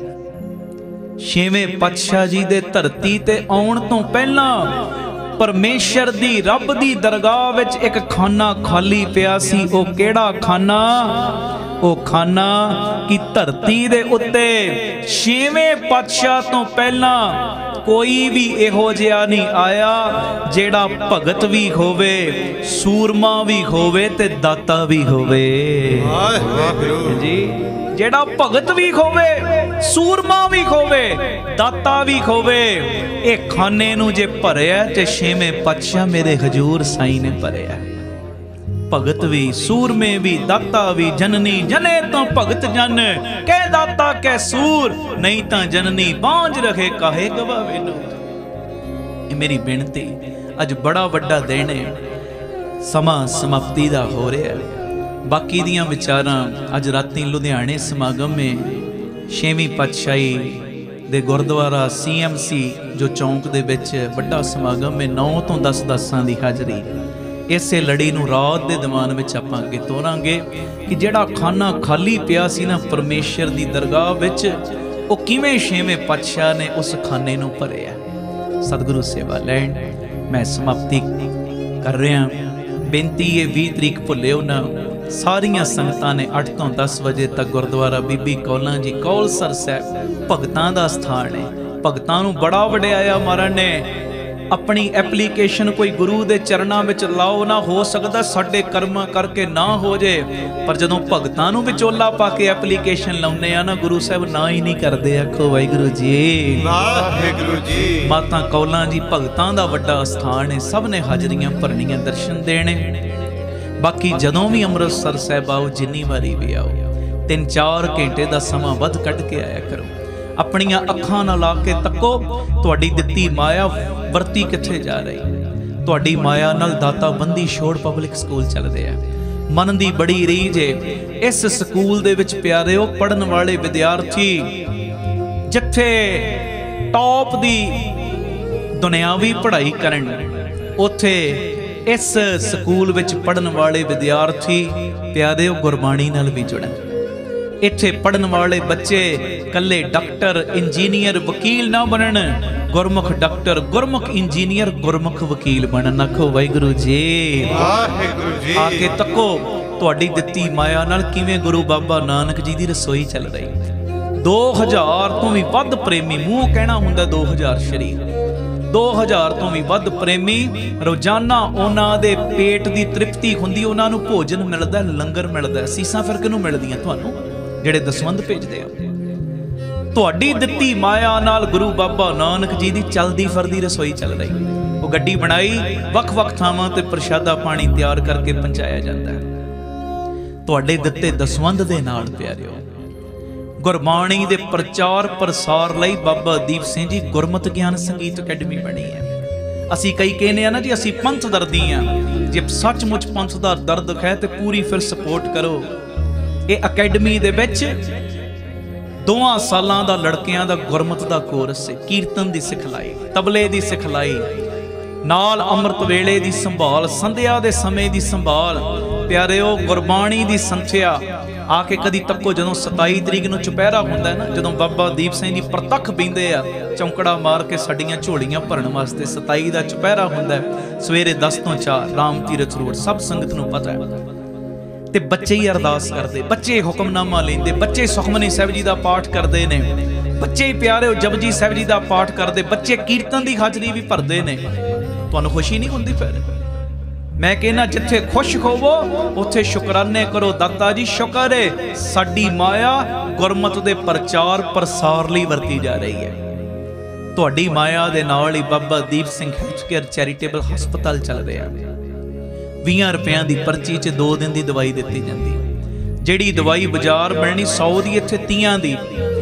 ਛੇਵੇਂ ਪਾਤਸ਼ਾਹ ਜੀ ਦੇ ਧਰਤੀ ਤੇ ਆਉਣ ਤੋਂ ਪਹਿਲਾਂ ਪਰਮੇਸ਼ਰ ਦੀ ਰੱਬ ਦੀ ਦਰਗਾਹ ਵਿੱਚ ਇੱਕ ਖਾਨਾ ਖਾਲੀ ਪਿਆ ਸੀ। ਉਹ ਕਿਹੜਾ ਖਾਨਾ? ਉਹ ਖਾਨਾ ਕਿ ਧਰਤੀ ਦੇ ਉੱਤੇ ਛੇਵੇਂ ਪਾਤਸ਼ਾਹ ਤੋਂ ਪਹਿਲਾਂ ਕੋਈ ਵੀ ਇਹੋ ਜਿਹਾ ਨਹੀਂ ਆਇਆ ਜਿਹੜਾ ਭਗਤ ਵੀ ਹੋਵੇ, ਸੂਰਮਾ ਵੀ ਹੋਵੇ ਤੇ ਦਾਤਾ ਵੀ ਹੋਵੇ। ਵਾਹਿਗੁਰੂ ਜੀ ਜਿਹੜਾ ਭਗਤ ਵੀ ਹੋਵੇ, ਸੂਰਮਾ ਵੀ ਹੋਵੇ, ਦਾਤਾ ਵੀ ਹੋਵੇ। ਇਹ ਖਾਨੇ ਨੂੰ ਜੇ ਭਰਿਆ ਤੇ ਛੇਵੇਂ ਪਾਤਸ਼ਾਹ ਮੇਰੇ ਹਜੂਰ ਸਾਈਂ ਨੇ ਭਰਿਆ। ਭਗਤ ਵੀ, ਸੂਰਮੇ ਵੀ, ਦਾਤਾ ਵੀ, ਜਨਨੀ ਜਨੇ ਤੋਂ ਭਗਤ ਜਨ ਕਹਿ ਦਾਤਾ ਕਹਿ ਸੂਰ, ਨਹੀਂ ਤਾਂ ਜਨਨੀ ਬਾਂਝ ਰਹੇ ਕਾਹੇ ਗਵਾਵੇ ਨੂੰ। ਇਹ ਮੇਰੀ ਬੇਨਤੀ, ਅੱਜ ਬੜਾ ਵੱਡਾ ਦਿਨ ਹੈ, ਸਮਾਂ ਸਮਾਪਤੀ ਦਾ ਹੋ ਰਿਹਾ। ਬਾਕੀ ਦੀਆਂ ਵਿਚਾਰਾਂ ਅੱਜ ਰਾਤੀ ਲੁਧਿਆਣੇ ਸਮਾਗਮ ਮੇ ਛੇਵੀਂ ਪਾਤਸ਼ਾਹੀ ਦੇ ਗੁਰਦੁਆਰਾ ਸੀ ਐਮ ਸੀ ਜੋ ਚੌਂਕ ਦੇ ਵਿੱਚ ਵੱਡਾ ਸਮਾਗਮ ਮੇ ਨੌ ਤੋਂ ਦਸ ਦਸਾਂ ਦੀ ਹਾਜ਼ਰੀ। ਇਸੇ ਲੜੀ ਨੂੰ ਰਾਤ ਦੇ ਦੀਵਾਨ ਵਿੱਚ ਆਪਾਂ ਅੱਗੇ ਤੋਰਾਂਗੇ ਕਿ ਜਿਹੜਾ ਖਾਨਾ ਖਾਲੀ ਪਿਆ ਸੀ ਨਾ ਪਰਮੇਸ਼ਰ ਦੀ ਦਰਗਾਹ ਵਿੱਚ, ਉਹ ਕਿਵੇਂ ਛੇਵੇਂ ਪਾਤਸ਼ਾਹ ਨੇ ਉਸ ਖਾਨੇ ਨੂੰ ਭਰਿਆ। ਸਤਿਗੁਰੂ ਸੇਵਾ ਲੈਣ ਮੈਂ ਸਮਾਪਤੀ ਕਰ ਰਿਹਾ। ਬੇਨਤੀ ਇਹ ਵੀਹ ਤਰੀਕ ਭੁੱਲਿਓ ਨਾ, ਸਾਰੀਆਂ ਸੰਗਤਾਂ ਨੇ ਅੱਠ ਤੋਂ दस ਵਜੇ ਤੱਕ ਗੁਰਦੁਆਰਾ ਬੀਬੀ ਕੌਲਾਂ ਜੀ ਕੌਲਸਰ ਸਾਹਿਬ ਭਗਤਾਂ ਦਾ ਸਥਾਨ ਹੈ। ਭਗਤਾਂ ਨੂੰ ਬੜਾ ਵਡਿਆਇਆ ਮਹਾਰਾਜ ਨੇ। ਆਪਣੀ ਐਪਲੀਕੇਸ਼ਨ ਕੋਈ ਗੁਰੂ ਦੇ ਚਰਨਾਂ ਵਿੱਚ ਲਾਓ, ਨਾ ਹੋ ਸਕਦਾ ਸਾਡੇ ਕਰਮਾਂ ਕਰਕੇ ਨਾ ਹੋ ਜੇ, ਪਰ ਜਦੋਂ ਭਗਤਾਂ ਨੂੰ ਵਿਚੋਲਾ ਪਾ ਕੇ ਐਪਲੀਕੇਸ਼ਨ ਲਾਉਂਦੇ ਆ ਨਾ, ਗੁਰੂ ਸਾਹਿਬ ਨਾ ਹੀ ਨਹੀਂ ਕਰਦੇ। ਆਖੋ ਵਾਹਿਗੁਰੂ ਜੀ, ਵਾਹਿਗੁਰੂ ਜੀ। ਮਾਤਾ ਕੌਲਾਂ ਜੀ ਭਗਤਾਂ ਦਾ ਵੱਡਾ ਸਥਾਨ ਹੈ। ਸਭ ਨੇ ਹਾਜ਼ਰੀਆਂ ਭਰਨੀਆਂ, ਦਰਸ਼ਨ ਦੇਣੇ। ਬਾਕੀ ਜਦੋਂ ਵੀ ਅੰਮ੍ਰਿਤਸਰ ਸਾਹਿਬ ਆਓ, ਜਿੰਨੀ ਵਾਰੀ ਵੀ ਆਓ, ਤਿੰਨ ਚਾਰ ਘੰਟੇ ਦਾ ਸਮਾਂ ਵੱਧ ਕੱਢ ਕੇ ਆਇਆ ਕਰੋ। ਆਪਣੀਆਂ ਅੱਖਾਂ ਨਾਲ ਲਾ ਕੇ ਤੱਕੋ, ਤੁਹਾਡੀ ਦਿੱਤੀ ਮਾਇਆ ਵਰਤੀ ਕਿੱਥੇ ਜਾ ਰਹੀ। ਤੁਹਾਡੀ ਮਾਇਆ ਨਾਲ ਦਾਤਾ ਬੰਦੀ ਛੋੜ ਪਬਲਿਕ ਸਕੂਲ ਚੱਲਦੇ ਆ। ਮਨ ਦੀ ਬੜੀ ਰੀਝ ਹੈ ਇਸ ਸਕੂਲ ਦੇ ਵਿੱਚ ਪਿਆਰਿਓ ਪੜਨ ਵਾਲੇ ਵਿਦਿਆਰਥੀ, ਜਿੱਥੇ ਟੌਪ ਦੀ ਦੁਨਿਆਵੀ ਪੜ੍ਹਾਈ ਕਰਨ, ਉੱਥੇ ਇਸ ਸਕੂਲ ਵਿੱਚ ਪੜਨ ਵਾਲੇ ਵਿਦਿਆਰਥੀ ਪਿਆਰਿਓ ਗੁਰਬਾਣੀ ਨਾਲ ਵੀ ਜੁੜਨ। ਇੱਥੇ ਪੜਨ ਵਾਲੇ ਬੱਚੇ ਕੱਲੇ ਡਾਕਟਰ, ਇੰਜੀਨੀਅਰ, ਵਕੀਲ ਨਾ ਬਣਨ, ਗੁਰਮੁਖ ਡਾਕਟਰ, ਗੁਰਮੁਖ ਇੰਜੀਨੀਅਰ, ਗੁਰਮੁਖ ਵਕੀਲ ਬਣਨ। ਆਖੋ ਵਾਹਿਗੁਰੂ ਜੀ, ਵਾਹਿਗੁਰੂ ਜੀ। ਆ ਕੇ ਤੱਕੋ ਤੁਹਾਡੀ ਦਿੱਤੀ ਮਾਇਆ ਨਾਲ ਕਿਵੇਂ ਗੁਰੂ ਬਾਬਾ ਨਾਨਕ ਜੀ ਦੀ ਰਸੋਈ ਚੱਲ ਰਹੀ। ਦੋ ਹਜ਼ਾਰ ਤੋਂ ਵੀ ਵੱਧ ਪ੍ਰੇਮੀ, ਮੂੰਹ ਕਹਿਣਾ ਹੁੰਦਾ ਦੋ ਹਜ਼ਾਰ ਸ਼ਰੀਰ, ਦੋ ਹਜ਼ਾਰ ਤੋਂ ਵੀ ਵੱਧ ਪ੍ਰੇਮੀ ਰੋਜ਼ਾਨਾ ਉਹਨਾਂ ਦੇ ਪੇਟ ਦੀ ਤ੍ਰਿਪਤੀ ਹੁੰਦੀ, ਉਹਨਾਂ ਨੂੰ ਭੋਜਨ ਮਿਲਦਾ, ਲੰਗਰ ਮਿਲਦਾ। ਸੀਸਾਂ ਫਿਰ ਕਿਹਨੂੰ ਮਿਲਦੀਆਂ? ਤੁਹਾਨੂੰ, ਜਿਹੜੇ ਦਸਵੰਧ ਭੇਜਦੇ ਆ। ਤੁਹਾਡੀ ਦਿੱਤੀ ਮਾਇਆ ਨਾਲ ਗੁਰੂ ਬਾਬਾ ਨਾਨਕ ਜੀ ਦੀ ਚਲਦੀ ਫਿਰਦੀ ਰਸੋਈ ਚੱਲ ਰਹੀ। ਉਹ ਗੱਡੀ ਬਣਾਈ, ਵੱਖ-ਵੱਖ ਥਾਵਾਂ ਤੇ ਪ੍ਰਸ਼ਾਦਾ ਪਾਣੀ ਤਿਆਰ ਕਰਕੇ ਪਹੁੰਚਾਇਆ ਜਾਂਦਾ ਹੈ। ਤੁਹਾਡੇ ਦਿੱਤੇ ਦਸਵੰਧ ਦੇ ਨਾਲ ਪਿਆਰਿਓ ਗੁਰਬਾਣੀ ਦੇ ਪ੍ਰਚਾਰ ਪ੍ਰਸਾਰ ਲਈ ਬਾਬਾ ਦੀਪ ਸਿੰਘ ਜੀ ਗੁਰਮਤਿ ਗਿਆਨ ਸੰਗੀਤ ਅਕੈਡਮੀ ਬਣੀ ਹੈ। ਅਸੀਂ ਕਈ ਕਹਿੰਦੇ ਆ ਨਾ ਜੀ ਅਸੀਂ ਪੰਥ ਦਰਦੀ ਆ, ਜੇ ਸੱਚਮੁੱਚ ਪੰਥ ਦਾ ਦਰਦ ਹੈ ਤੇ ਪੂਰੀ ਫਿਰ ਸਪੋਰਟ ਕਰੋ। ਇਹ ਅਕੈਡਮੀ ਦੇ ਵਿੱਚ ਦੋਵਾਂ ਸਾਲਾਂ ਦਾ ਲੜਕਿਆਂ ਦਾ ਗੁਰਮਤਿ ਦਾ ਕੋਰਸ ਹੈ। ਕੀਰਤਨ ਦੀ ਸਿਖਲਾਈ, ਤਬਲੇ ਦੀ ਸਿਖਲਾਈ, ਨਾਲ ਅੰਮ੍ਰਿਤ ਵੇਲੇ ਦੀ ਸੰਭਾਲ, ਸੰਧਿਆ ਦੇ ਸਮੇਂ ਦੀ ਸੰਭਾਲ। ਪਿਆਰਿਓ ਗੁਰਬਾਣੀ ਦੀ ਸੰਥਿਆ ਆ ਕੇ ਕਦੀ ਤੱਕੋ, ਜਦੋਂ ਸਤਾਈ ਤਰੀਕ ਨੂੰ ਚੁਪਹਿਰਾ ਹੁੰਦਾ ਹੈ ਨਾ, ਜਦੋਂ ਬਾਬਾ ਦੀਪ ਸਿੰਘ ਜੀ ਪ੍ਰਤੱਖ ਬਹਿੰਦੇ ਆ ਚੌਂਕੜਾ ਮਾਰ ਕੇ ਸਾਡੀਆਂ ਝੋਲੀਆਂ ਭਰਨ ਵਾਸਤੇ, ਸਤਾਈ ਦਾ ਚੁਪਹਿਰਾ ਹੁੰਦਾ ਸਵੇਰੇ ਦਸ ਤੋਂ ਚਾਰ, ਰਾਮ ਤੀਰਥ ਰੋਡ, ਸਭ ਸੰਗਤ ਨੂੰ ਪਤਾ ਹੈ। ਤੇ ਬੱਚੇ ਹੀ ਅਰਦਾਸ ਕਰਦੇ, ਬੱਚੇ ਹੁਕਮਨਾਮਾ ਲੈਂਦੇ, ਬੱਚੇ ਸੁਖਮਨੀ ਸਾਹਿਬ ਜੀ ਦਾ ਪਾਠ ਕਰਦੇ ਨੇ, ਬੱਚੇ ਹੀ ਪਿਆਰਿਓ ਜਪਜੀ ਸਾਹਿਬ ਜੀ ਦਾ ਪਾਠ ਕਰਦੇ, ਬੱਚੇ ਕੀਰਤਨ ਦੀ ਹਾਜ਼ਰੀ ਵੀ ਭਰਦੇ ਨੇ। ਤੁਹਾਨੂੰ ਖੁਸ਼ੀ ਨਹੀਂ ਹੁੰਦੀ? ਫਿਰ ਮੈਂ ਕਹਿੰਦਾ ਜਿੱਥੇ ਖੁਸ਼ ਹੋਵੋ ਉੱਥੇ ਸ਼ੁਕਰਾਨੇ ਕਰੋ। ਦਾਤਾ ਜੀ ਸ਼ੁਕਰ ਹੈ ਸਾਡੀ ਮਾਇਆ ਗੁਰਮਤਿ ਦੇ ਪ੍ਰਚਾਰ ਪ੍ਰਸਾਰ ਲਈ ਵਰਤੀ ਜਾ ਰਹੀ ਹੈ। ਤੁਹਾਡੀ ਮਾਇਆ ਦੇ ਨਾਲ ਹੀ Baba Deep Singh health care charitable ਹਸਪਤਾਲ ਚੱਲ ਰਿਹਾ। ਵੀਹ ਰੁਪਿਆਂ ਦੀ ਪਰਚੀ 'ਚ ਦੋ ਦਿਨ ਦੀ ਦਵਾਈ ਦਿੱਤੀ ਜਾਂਦੀ। ਜਿਹੜੀ ਦਵਾਈ ਬਾਜ਼ਾਰ ਮਿਲਣੀ ਸੌ ਦੀ, ਇੱਥੇ ਤੀਹਾਂ ਦੀ।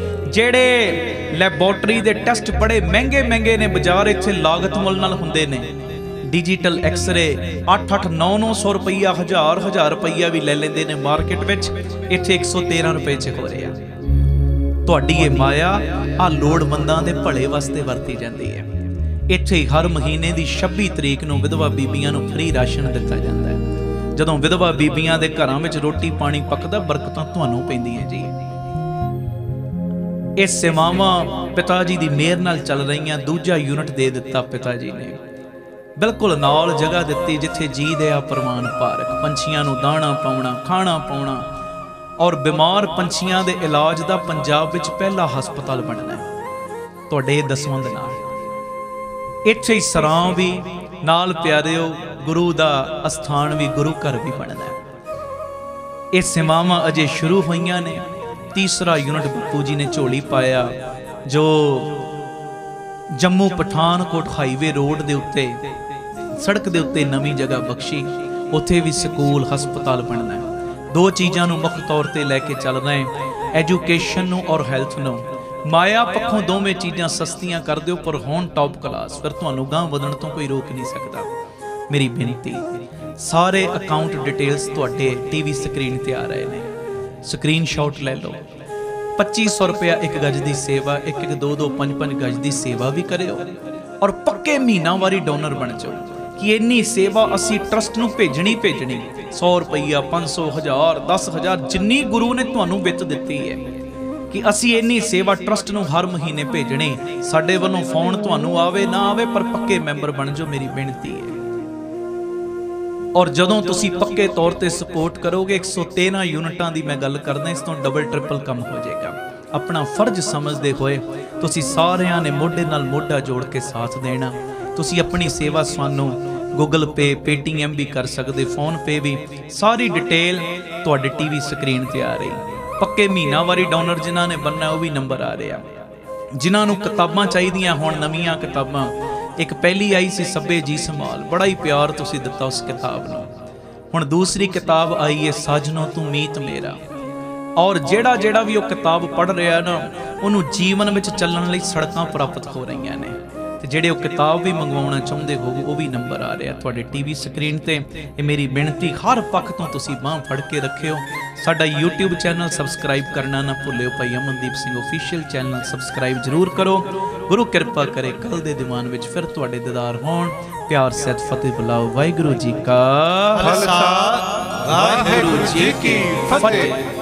ਜਿਹੜੇ ਲੈਬੋਰਟਰੀ ਦੇ ਟੈਸਟ ਬੜੇ ਮਹਿੰਗੇ ਮਹਿੰਗੇ ਨੇ ਬਾਜ਼ਾਰ, ਇੱਥੇ ਲਾਗਤ ਮੁੱਲ ਨਾਲ ਹੁੰਦੇ ਨੇ। ਡਿਜੀਟਲ ਐਕਸਰੇ ਅੱਠ ਅੱਠ ਨੌ ਨੌ ਸੌ ਰੁਪਈਆ, ਹਜ਼ਾਰ ਹਜ਼ਾਰ ਰੁਪਈਆ ਵੀ ਲੈ ਲੈਂਦੇ ਨੇ ਮਾਰਕੀਟ ਵਿੱਚ, ਇੱਥੇ ਇੱਕ ਸੌ ਤੇਰਾਂ ਰੁਪਏ 'ਚ ਹੋ ਰਿਹਾ। ਤੁਹਾਡੀ ਇਹ ਮਾਇਆ ਆ ਲੋੜਵੰਦਾਂ ਦੇ ਭਲੇ ਵਾਸਤੇ ਵਰਤੀ ਜਾਂਦੀ ਹੈ। ਇੱਥੇ ਹੀ ਹਰ ਮਹੀਨੇ ਦੀ ਛੱਬੀ ਤਰੀਕ ਨੂੰ ਵਿਧਵਾ ਬੀਬੀਆਂ ਨੂੰ ਫ੍ਰੀ ਰਾਸ਼ਨ ਦਿੱਤਾ ਜਾਂਦਾ ਹੈ। ਜਦੋਂ ਵਿਧਵਾ ਬੀਬੀਆਂ ਦੇ ਘਰਾਂ ਵਿੱਚ ਰੋਟੀ ਪਾਣੀ ਪੱਕਦਾ, ਬਰਕਤਾਂ ਤੁਹਾਨੂੰ ਪੈਂਦੀਆਂ ਜੀ। ਇਹ ਸੇਵਾਵਾਂ ਪਿਤਾ ਜੀ ਦੀ ਮਿਹਰ ਨਾਲ ਚੱਲ ਰਹੀਆਂ। ਦੂਜਾ ਯੂਨਿਟ ਦੇ ਦਿੱਤਾ ਪਿਤਾ ਜੀ ਨੇ, ਬਿਲਕੁਲ ਨਾਲ ਜਗ੍ਹਾ ਦਿੱਤੀ ਜਿੱਥੇ ਜੀ ਦੇ ਆ ਪ੍ਰਵਾਨ ਪਾਰਕ, ਪੰਛੀਆਂ ਨੂੰ ਦਾਣਾ ਪਾਉਣਾ, ਖਾਣਾ ਪਾਉਣਾ, ਔਰ ਬਿਮਾਰ ਪੰਛੀਆਂ ਦੇ ਇਲਾਜ ਦਾ ਪੰਜਾਬ ਵਿੱਚ ਪਹਿਲਾ ਹਸਪਤਾਲ ਬਣਨਾ ਹੈ ਤੁਹਾਡੇ ਦਸਵੰਧ ਨਾਲ। ਇੱਥੇ ਹੀ ਸਰਾਂ ਵੀ ਨਾਲ ਪਿਆਰਿਓ ਗੁਰੂ ਦਾ ਅਸਥਾਨ ਵੀ, ਗੁਰੂ ਘਰ ਵੀ ਬਣਨਾ ਹੈ। ਇਹ ਸੇਵਾਵਾਂ ਅਜੇ ਸ਼ੁਰੂ ਹੋਈਆਂ ਨੇ। ਤੀਸਰਾ ਯੂਨਿਟ ਬਾਪੂ ਜੀ ਨੇ ਝੋਲੀ ਪਾਇਆ, ਜੋ ਜੰਮੂ ਪਠਾਨਕੋਟ ਹਾਈਵੇ ਰੋਡ ਦੇ ਉੱਤੇ, ਸੜਕ ਦੇ ਉੱਤੇ ਨਵੀਂ ਜਗ੍ਹਾ ਬਖਸ਼ੀ, ਉੱਥੇ ਵੀ ਸਕੂਲ ਹਸਪਤਾਲ ਬਣਨਾ ਹੈ। ਦੋ ਚੀਜ਼ਾਂ ਨੂੰ ਮੁੱਖ ਤੌਰ ਤੇ ਲੈ ਕੇ ਚੱਲ ਰਹੇ, ਐਜੂਕੇਸ਼ਨ ਨੂੰ ਔਰ ਹੈਲਥ ਨੂੰ। ਮਾਇਆ ਪੱਖੋਂ ਦੋਵੇਂ ਚੀਜ਼ਾਂ ਸਸਤੀਆਂ ਕਰ ਦਿਓ, ਪਰ ਹੋਣ ਟੌਪ ਕਲਾਸ, ਫਿਰ ਤੁਹਾਨੂੰ ਗਾਂਹ ਵਧਣ ਤੋਂ ਕੋਈ ਰੋਕ ਨਹੀਂ ਸਕਦਾ। ਮੇਰੀ ਬੇਨਤੀ, ਸਾਰੇ ਅਕਾਊਂਟ ਡਿਟੇਲਸ ਤੁਹਾਡੇ ਟੀਵੀ ਸਕਰੀਨ ਤੇ ਆ ਰਹੇ ਨੇ, ਸਕਰੀਨਸ਼ਾਟ ਲੈ ਲਓ। ਪੱਚੀ ਸੌ ਰੁਪਇਆ ਇੱਕ ਗਜ ਦੀ ਸੇਵਾ, ਇੱਕ ਇੱਕ ਦੋ ਦੋ ਪੰਜ ਪੰਜ ਗਜ ਦੀ ਸੇਵਾ ਵੀ ਕਰਿਓ, ਔਰ ਪੱਕੇ ਮਹੀਨਾਵਾਰੀ ਡੋਨਰ ਬਣ ਜਾਓ ਕਿ ਇੰਨੀ ਸੇਵਾ ਅਸੀਂ ਟਰਸਟ ਨੂੰ ਭੇਜਣੀ ਭੇਜਣੀ। ਸੌ ਰੁਪਈਆ, ਪੰਜ ਸੌ, ਹਜ਼ਾਰ, ਦਸ ਹਜ਼ਾਰ, ਜਿੰਨੀ ਗੁਰੂ ਨੇ ਤੁਹਾਨੂੰ ਵਿੱਤ ਦਿੱਤੀ ਹੈ, ਕਿ ਅਸੀਂ ਇੰਨੀ ਸੇਵਾ ਟਰਸਟ ਨੂੰ ਹਰ ਮਹੀਨੇ ਭੇਜਣੀ। ਸਾਡੇ ਵੱਲੋਂ ਫੋਨ ਤੁਹਾਨੂੰ ਆਵੇ ਨਾ ਆਵੇ, ਪਰ ਪੱਕੇ ਮੈਂਬਰ ਬਣ ਜਾਓ, ਮੇਰੀ ਬੇਨਤੀ ਹੈ। और जदों तुसी पक्के तौर ते सपोर्ट करोगे एक सौ तेरह यूनिटां दी मैं गल करदा, इस तो डबल ट्रिपल कम हो जाएगा। अपना फर्ज समझते हुए तुसी सारिਆਂ ने मोढे नाल मोढा जोड़ के साथ देना। तुसी अपनी सेवा सानू गूगल पे पेटीएम भी कर सकते, फोन पे भी, सारी डिटेल तुहाडे टीवी स्क्रीन ते आ रही। पक्के महीनावारी डोनर जिन्हां ने बनना वो भी नंबर आ रहा। जिन्हां नू किताबां चाहीदियां होण नवीआं किताबां, एक पहली आई सी सभे जी संभाल, बड़ा ही प्यार तुसी दिता उस किताब नूं। हुण दूसरी किताब आई है साजनो तू मीत मेरा, और जेड़ा जेड़ा भी वो किताब पढ़ रहा ना उन्होंने जीवन में चलने लई सड़कां प्राप्त हो रही ने। ते जेड़े वो किताब भी मंगवाउणा चाहुंदे हो वो भी नंबर आ रहा तुहाडे टीवी स्क्रीन ते। ये मेरी बेनती हर पक्ष तो तुसी बांह फड़ के रखियो। साडा यूट्यूब चैनल सबसक्राइब करना ना भुल्लिओ, भाई Amandeep Singh official channel subscribe जरूर करो। गुरु किरपा करे कल दे दीवान विच फिर तुहाडे दीदार होण। प्यार सैत फतेह बुलाओ। वाहिगुरू जी का खालसा, वाहिगुरू जी की फतेह।